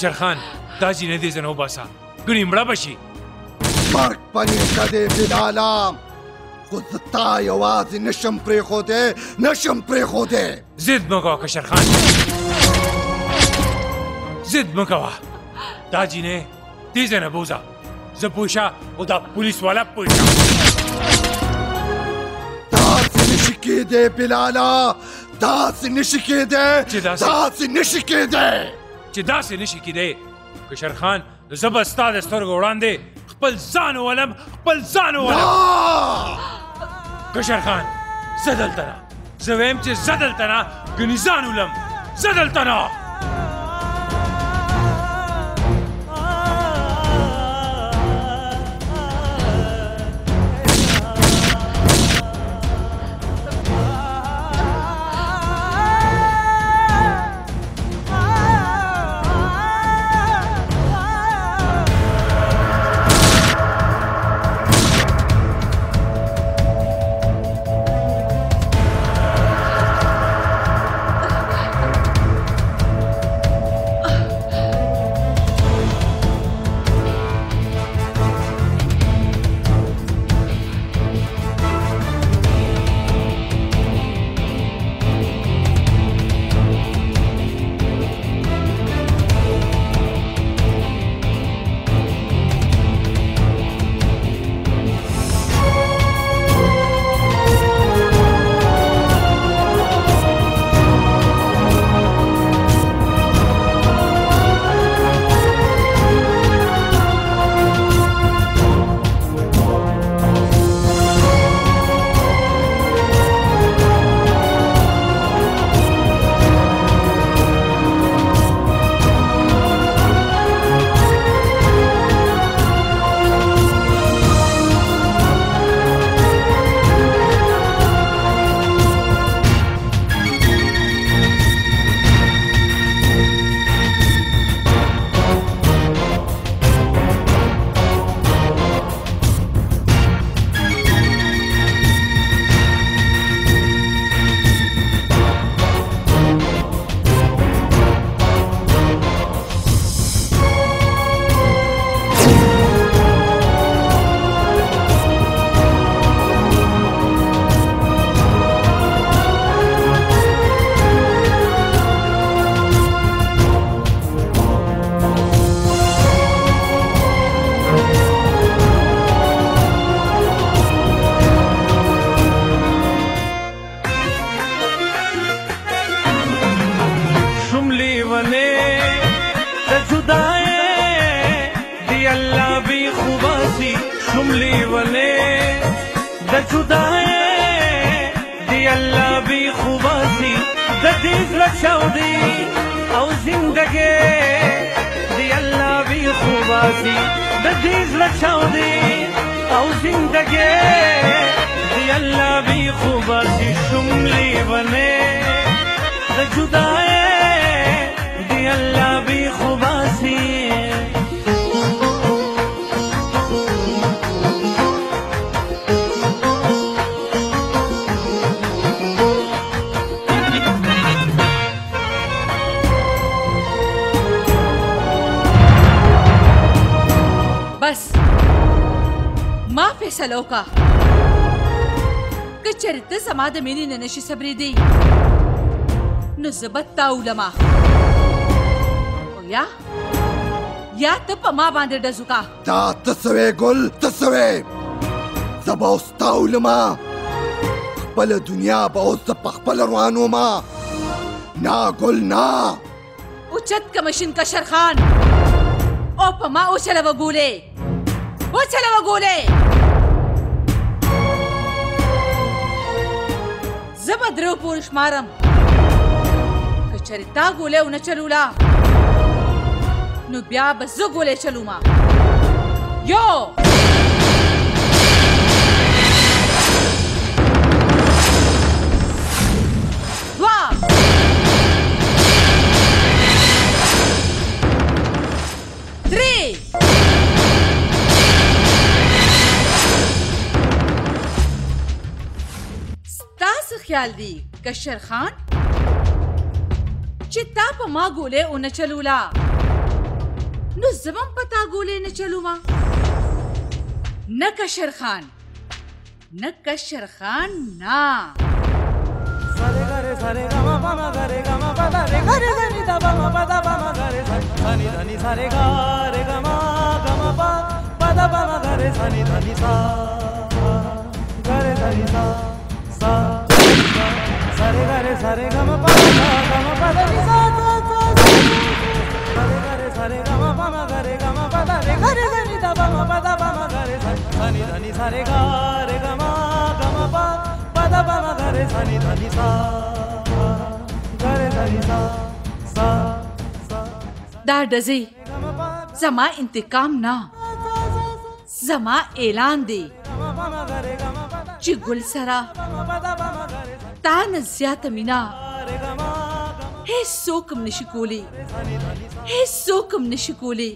کشر خان دا جینۍ دې ځنه وباسه ګنې مړه به شي مرګ په نیټه دې بلاله خو زه تا یوازې نشم پرېښودی ضد مه کوه کشر خان ضد مه کوه دا جینۍ دې ځنه بوځه زه پوه شه خو دا پولیس والا پوه شه داسې نشي کېدی بلاله داسې نشي کېدی چې داسې نشي کېدی کشر خان زه به ستا د سترګو وړاندې خپل ځان وولم کشر خان زه دلته نه زه ویم چې زه دلته نه ګنې ځان ولم زه دلته نه سلوکا که چرته زما د مینې نه نشي صبرېدی نو زه به تا ولمه او یا ته په ما باندې ډز وکړه دا ته څه وې ګل ته څه وې زه به اوس تا ولمه خپله دنیا به اوس زه په خپله روان ومه نه ګل نه اوچت که مشین کشر خان او په ما وچلوه ګولې زه به درو پورې شمارم که چېرې تا ګولۍ ونه چلوله نو بیا به زه ګولۍ چلومه 1 2 3 ستاسو خیال دی کشر خان چې تا په ما ګولۍ ونه چلوله نو زبم پتا ګولې نه چلوما نه کشر خان نه کشر خان نا سره گره سره گما پما گره گما پدا ره گره زنی دا پما پدا پما گره سنی دنی سره گره گما گما پا پدا پما گره سنی دنی سا گره دنی سا سا سره گره سره گما پما گما پدا نی سا سره گره سره گما پما گره گما پدا ره گره زنی دا پما پدا پما گره سنی دنی سره گره گما گما پا پدا پما گره سنی دنی سا گره دنی سا سا دا ډزې زما انتقام نه زما اعلان دی چې ګل سره تا نه زیاته مینا هیڅ څوک هم نشي کولی هیڅ څوک هم نشي کولی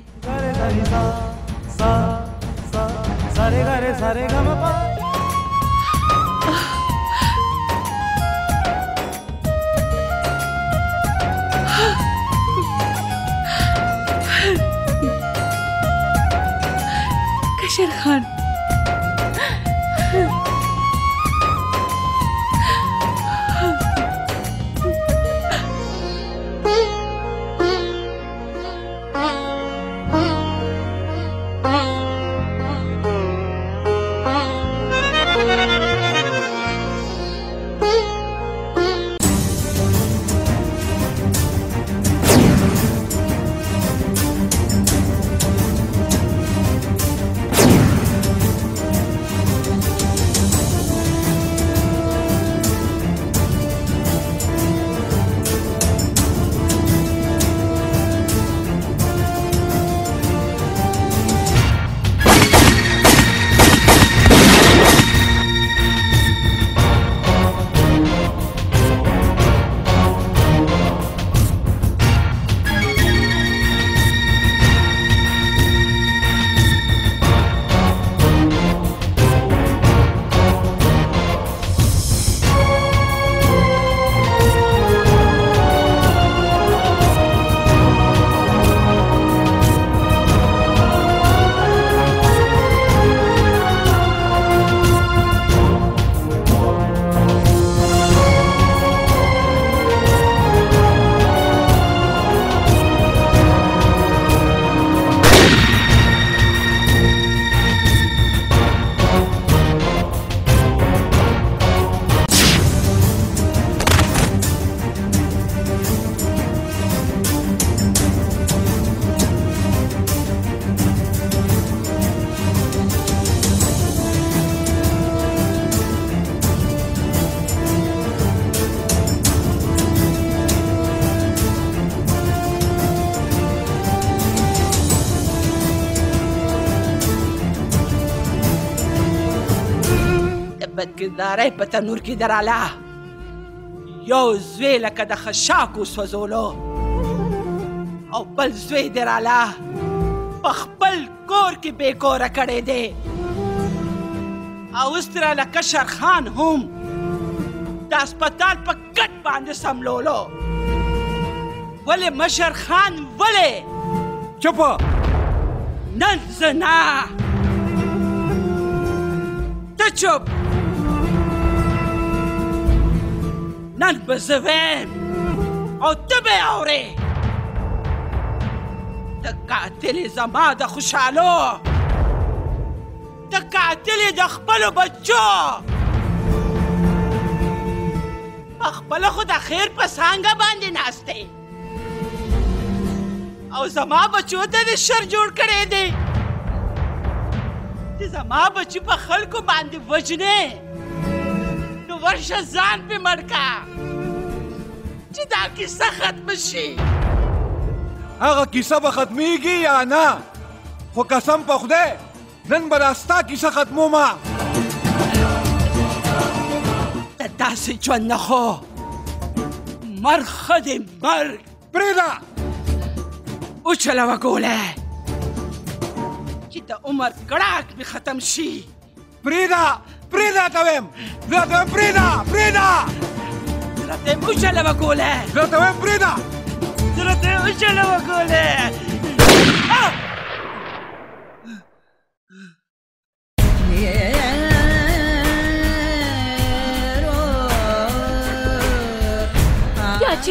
سره گره سره گما پا کشر خان بدګردارۍ په تنور کې دراله یو زوی لکه د خشاکو سوځولو او بل زوی دراله په خپل کور کې بې کوره کړی دی او اوس دراله کشر خان هم د هسپتال په کټ باندې سملولو ولې مشر خان ولې چپه نن زه نه ته چپ نن به زه ویم او ته به یې اورې ته قاتل یې زما د خوشحالو ته قاتل یې د خپلو بچو پخپله خو د خیر په څانګه باندې ناست دی او زما بچو ته دې شر جوړ کړی دی چې زما بچي په خلکو باندې وژنې نو ورشه ځان پې مړ که چې دا کیسه ختمه شي هغه کیسه به ختمیږي یا نه خو قسم په خدای نن به دا ستا کیسه ختمومه د داسې ژوند نه خو مرګ ښه دی مرګ پرېږده وچلوه ګوله چې د عمر کړاک مې ختم شي پرېږده پرېږده ته ویم زه ته ویم پرېږده پرېږده زړه ته یې وچلوه ګوله زه ته ویم پرېږده زړه ته یې وچلوه ګوله चाची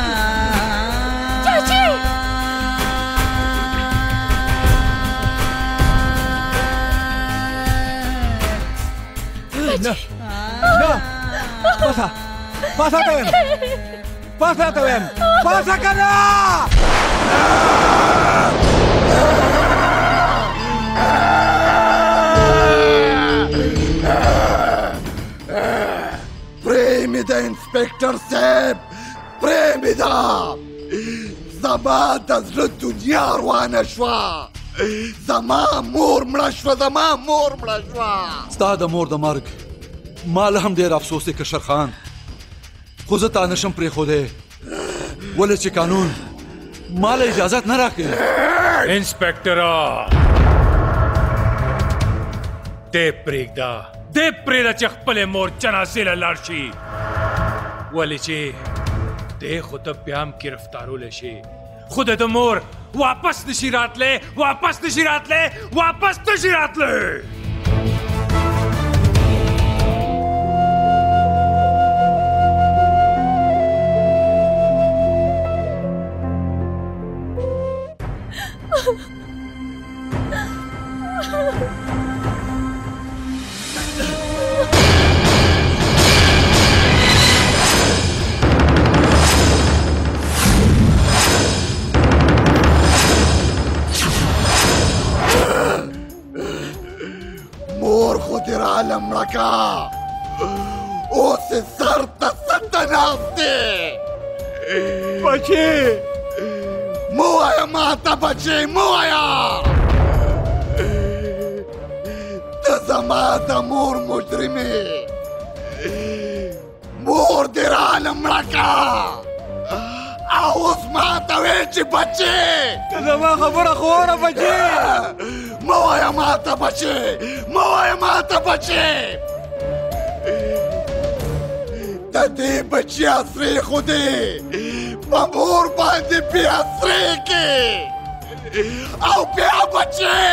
चाची No, no, pasa, pásate, pásate, ven, pasa que no. Premida Inspector Saab, premida. زما د زړه دنیا روانه شوه، زما مور مړه شوه، زما مور مړه شوه. ستا د مور د مرګ ما له هم ډېر افسوس دی کشر خان، خو زه تا نشم پرېښودی ولې چې قانون ما له اجازت نه راکوي. انسپکټره دې پرېږده چې خپلې مور جنازې له لاړ شي، ولې چې دې خو ته بیا هم ګرفتارولی شي، خو د مور واپس نشي راتلی، واپس نشي راتلی، واپس نشي راتلی. مور خود عالم رکا اوس سر ته ست نافته بچی موایا ماتا بچی موایا ته زما د مور مجرمه مور در عالم رکا اوس ماته وی چې بچی ته زما خبره خو واوره بچی موایا ماتا بچی موایا ماتا بچی د دې بچی اسرې خو دې په مور باندې بیا اسرې کې او بیا بچی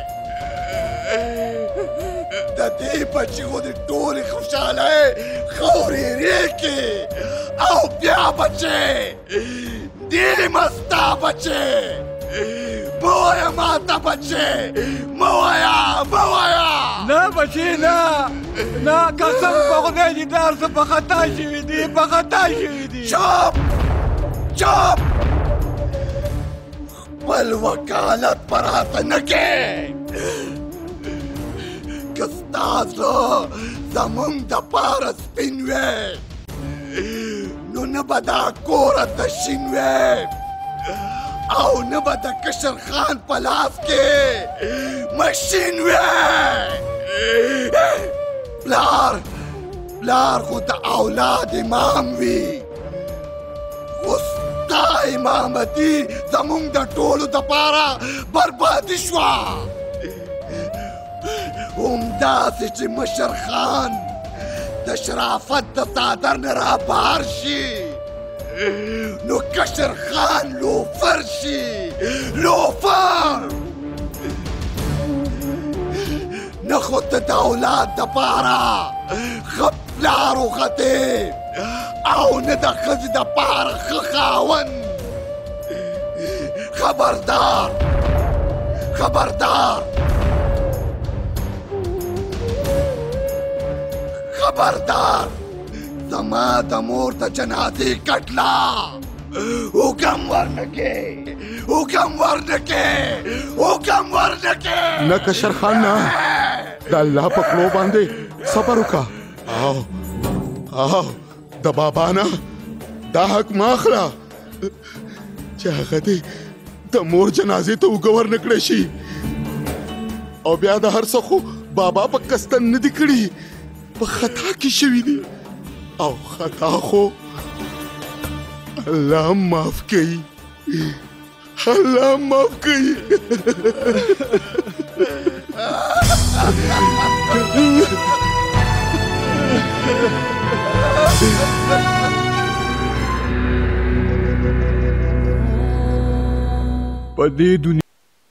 د دې بچی خو دې ټولې خوشحاله خورېرې کې او بیا بچی دې مستا بچی موایا ماتا بچی موایا موایا نه بچی نه نه قسم په خدای چې دا هر څه په خطا شوي دي په خطا شوي دي. چپ چپ خپل وکالت پر راته نه کې که ستا زړه زمونږ دپاره سپین وی نو نه به دا کوره تشین وی او نه به د کشر خان په لاس کې مشین وی. پلار خو د اولاد امام وي خو ستا امامتي زمونږ د ټولو دپاره بربادي شوه. همداسې چې مشر خان د شرافت د څادر نه رابهر شي نو کشر خان لوفر شي لوفر. نه خو ته د اولاد دپاره ښه پلار وختې او نه د ښځې دپاره ښه خاوند. خبردار خبردار خبردار زما د مور د جنازې کټلا حکم ورنکې حکم ورنکې حکم ورنکې. نه کشر خان نه د الله په کړو باندې صبر وکړه او د بابا نه دا حق ما اخله چې هغه دې د مور جنازې ته اوږه ورنکړی شي او بیا د هر څه خو بابا په قصدن نه دي کړي په خطا کې شوي دي او خطا خو الله معاف کوي الله معاف کوي. په دې دنیا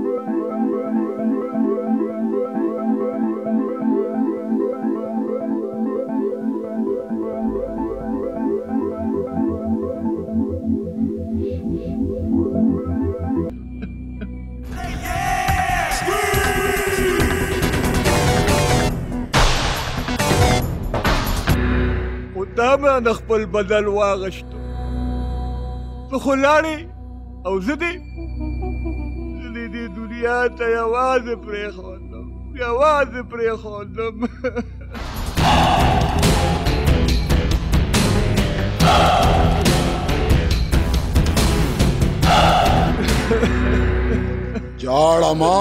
ما د خپل بدل واغشتو ته خو لاړې او زه دې دنیا ته یوازې پرېښودم جاړه ما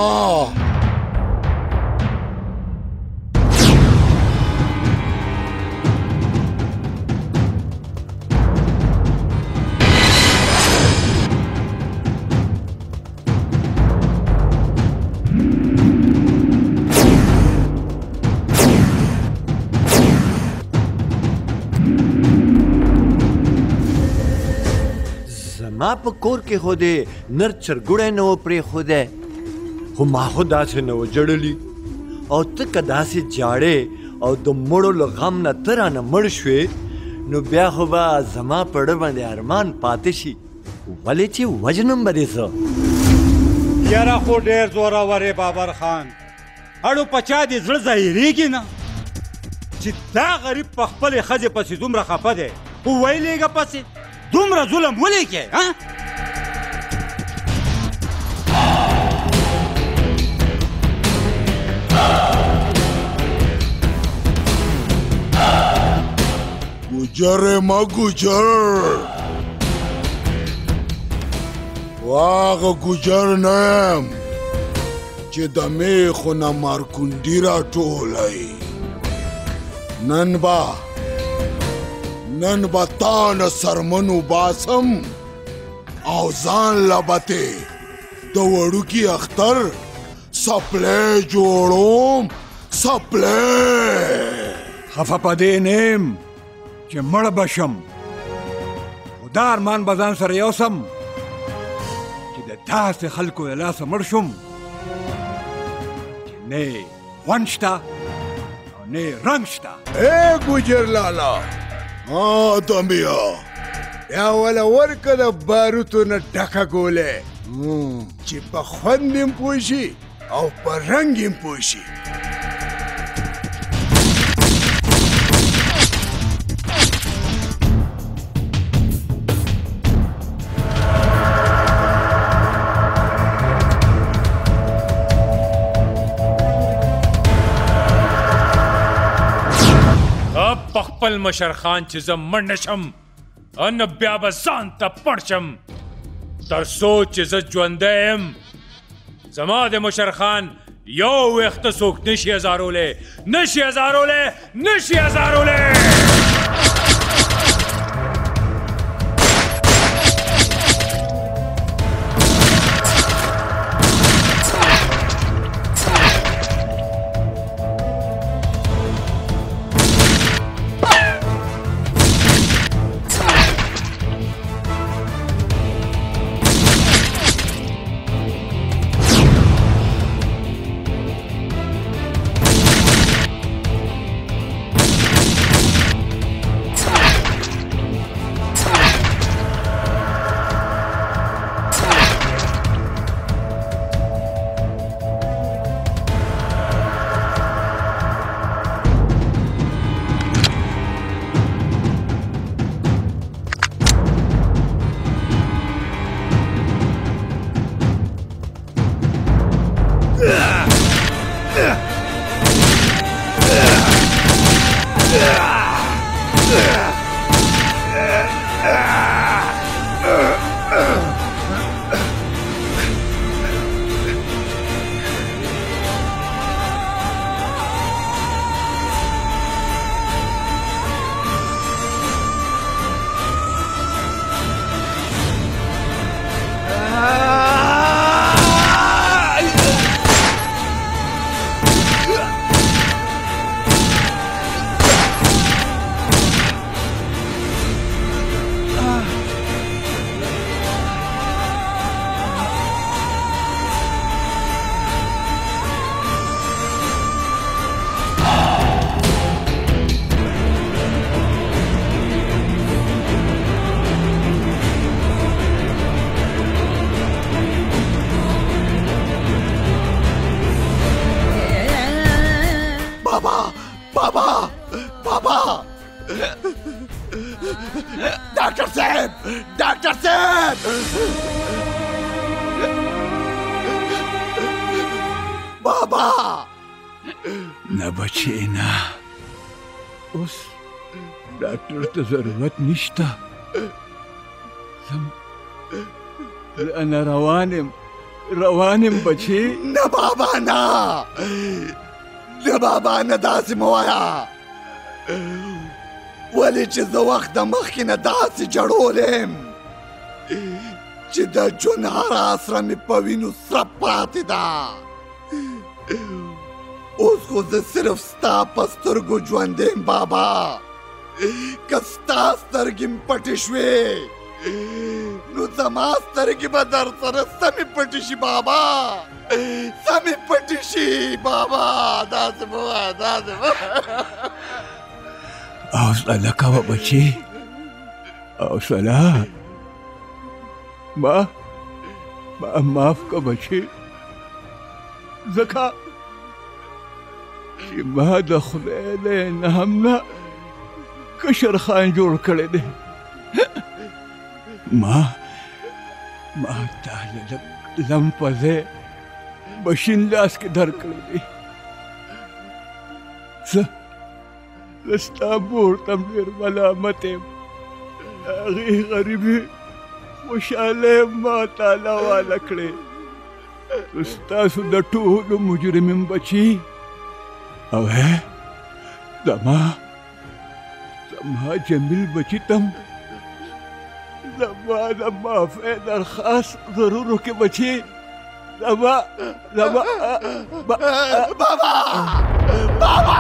زما په کور کې خو دې نر چرګوړی نه و پرېښودی خو ما خو داسې نه و جړلي او ته که داسې جاړې او د مړو له غم نه ته رانه مړ شوې نو بیا خو به زما په ړه باندې ارمان پاتې شي ولې چې وژنم به دې زه یاره خو ډېر زورور یې بابر خان اړو په چا دې زړه ظاهرېږي نه چې دا غریب په خپلې ښځې پسې دومره خفه دی وویلېږه پسې دومره ظلم ولې کې ګوجر ما ګوجر واغه ګوجر نه یم چې د میخو نه مارکونډي راټولی نن به تا نه سرمنو باسم او ځان لبته د وړوکي اختر سپلی جوړوم خفه په دې نیم چې مړ بشم خو دا ارمان به ځان سره یوسم چې د داسې خلکو د لاسه مړ شم چې نه خوند شته او نه رنګ شته اے ګوجر لالا دمیا یا ولا ورکه د باروتو نه ډکه ګولې چې په خوند هم پوه شي او په رنګ هم پوه شي خپل مشر خان چې زه مړ نه شم ان بیا به ځان ته پړ شم تر څو چې زه ژوندی یم زما د مشر خان یو ویښته څوک نشي ازارولی doctor साहब, डॉक्टर साहब, बाबा न बचे ना, उस डॉक्टर तो जरूरत निश्ता। अना रवानिम बचे न बाबा ना, न बाबा न दासी मोया वली چې زه وخت د مخکې نه داسې جړولم چې د ژوند هره اسره مې په وینو سره پاتې ده. اوس خو زه صرف ستا په سترګو ژوند یم بابا. که ستا سترګې مې پټې شوې نو زما سترګې به در سره سمې پټې شي بابا، سمې پټې شي بابا. داسې مه وایه، داسې مه حوصله کوه بچې، حوصله. معاف که بچې، ځکه چې ما د خدای د انعام نه کشر خان جوړ کړی دی. ما تا لم په ځای مشین لاس کې درکړی دی. ستا مور ته ډېر ملامت یم، هغې غریبي خوشحالۍ ما تاله واله کړې. ستاسو د ټولو مجرمین بچي او زما جمیل بچي تم زما د معافۍ درخواست ضرور وکړې بچي. زما بابا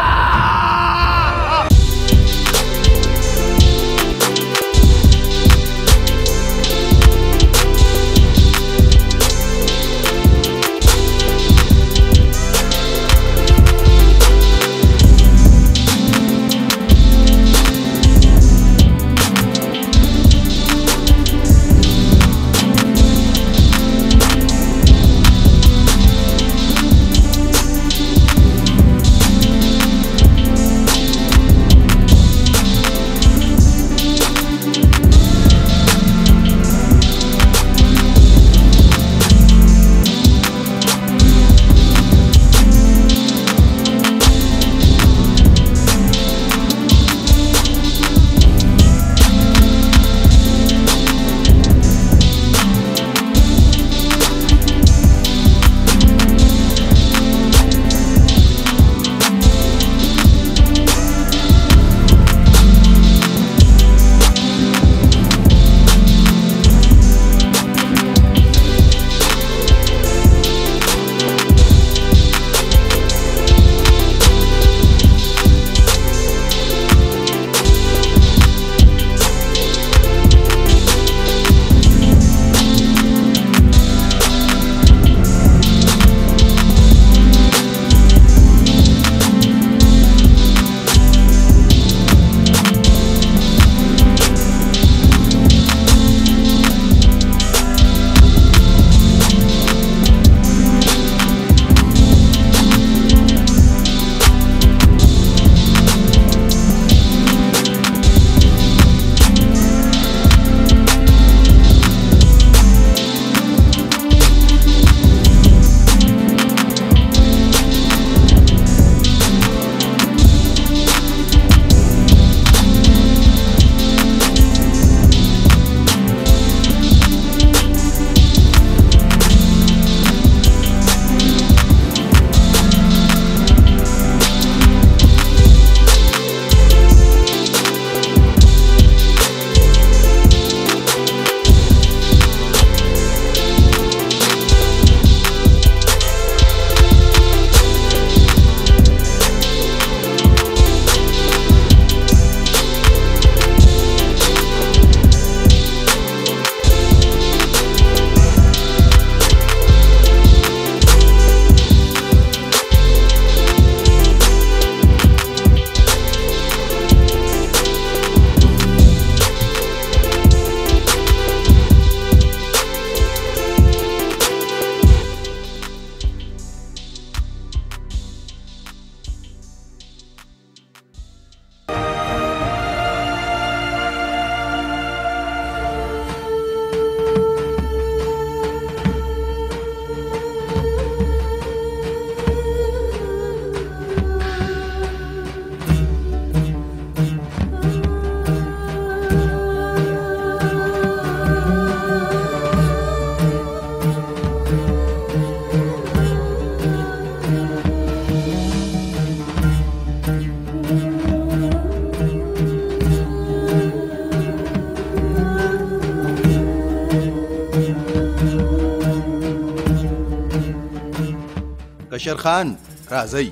کشر خان راځئ.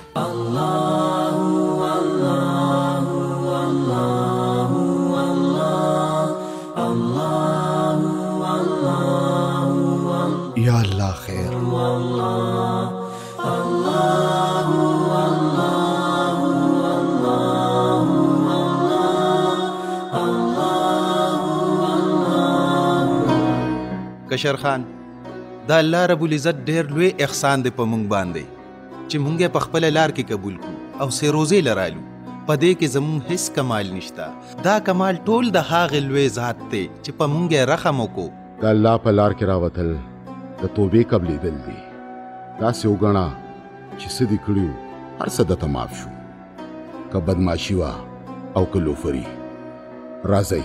یا الله خیر. کشر خان دا الله رب العزت ډېر لوی احسان دی په مونږ باندې چې مونږ یې په خپله لار کې قبول کړو او سیروزې لرالو. په دې کې زمونږ هیڅ کمال نشته. دا کمال ټول د هغې لوی ذات دی چې په مونږ یې رحم وکړو. د الله په لار کې راوتل د توبې قبلېدل دي. داسې وګڼه چې څه دې کړي وو هر څه درته معاف شو، که بدماشي وه او که لوفري. راځئ.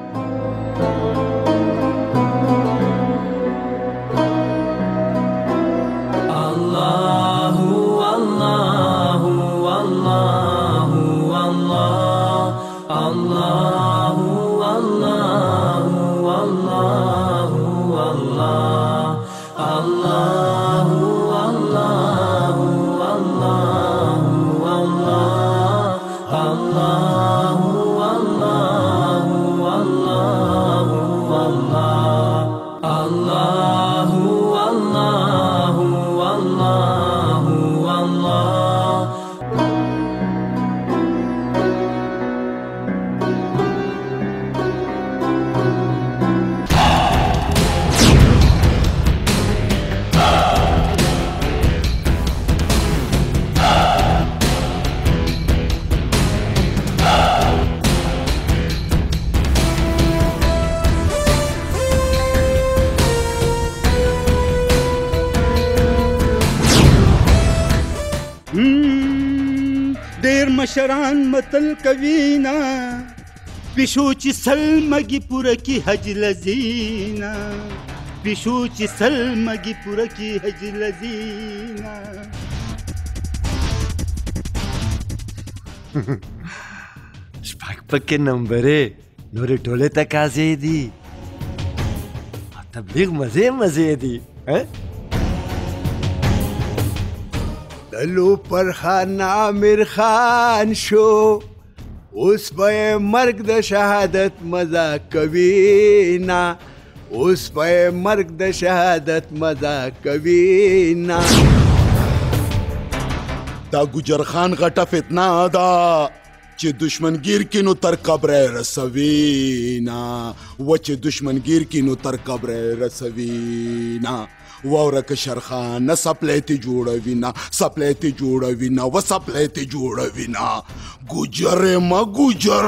مشران متل کوینا پیشو چې سلمګي پوره کی حج لذینا پیشو چې سلمګي پوره کی حج لذینا. شپږ پکې نمبرې نورې ټولې تقاضې دي. تبلیغ مزې دي. دلو پر خان عامر خان شو اوس به مرګ د شهادت مزه کوي نه. اوس به مرګ د شهادت مزه کوي نه. دا ګجر خان غټه فتنه ده چې دشمنگیر کی نو تر قبر رسوي نه. و چې دشمنگیر کی نو تر قبر رسوي نه. واوره کشر خان نه سپلیتی جوړوي نه، سپلیتی جوړوي نه، و سپلیتی جوړوي نه. ګجر ما ګجر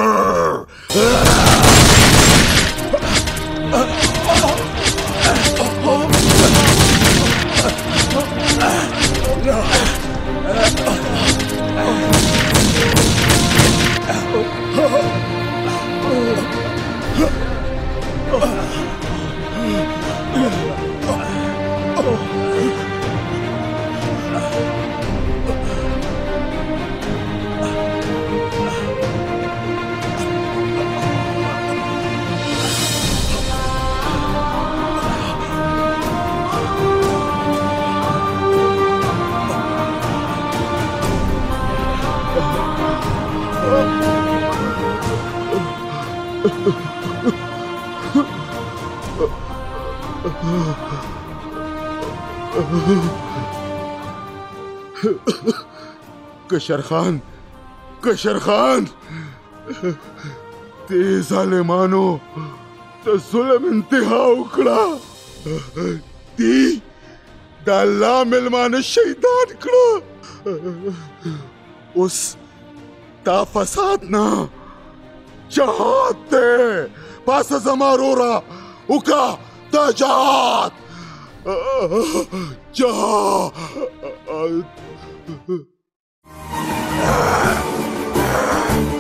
کشر خان، کشر خان، دې ظالمانو د ظلم انتها وکړه. دې د الله مېلمانه شهیدان کړه. اوس دا فساد نه جهاد دی. پاسه زما وروره وکړه دا جهاد. جهاد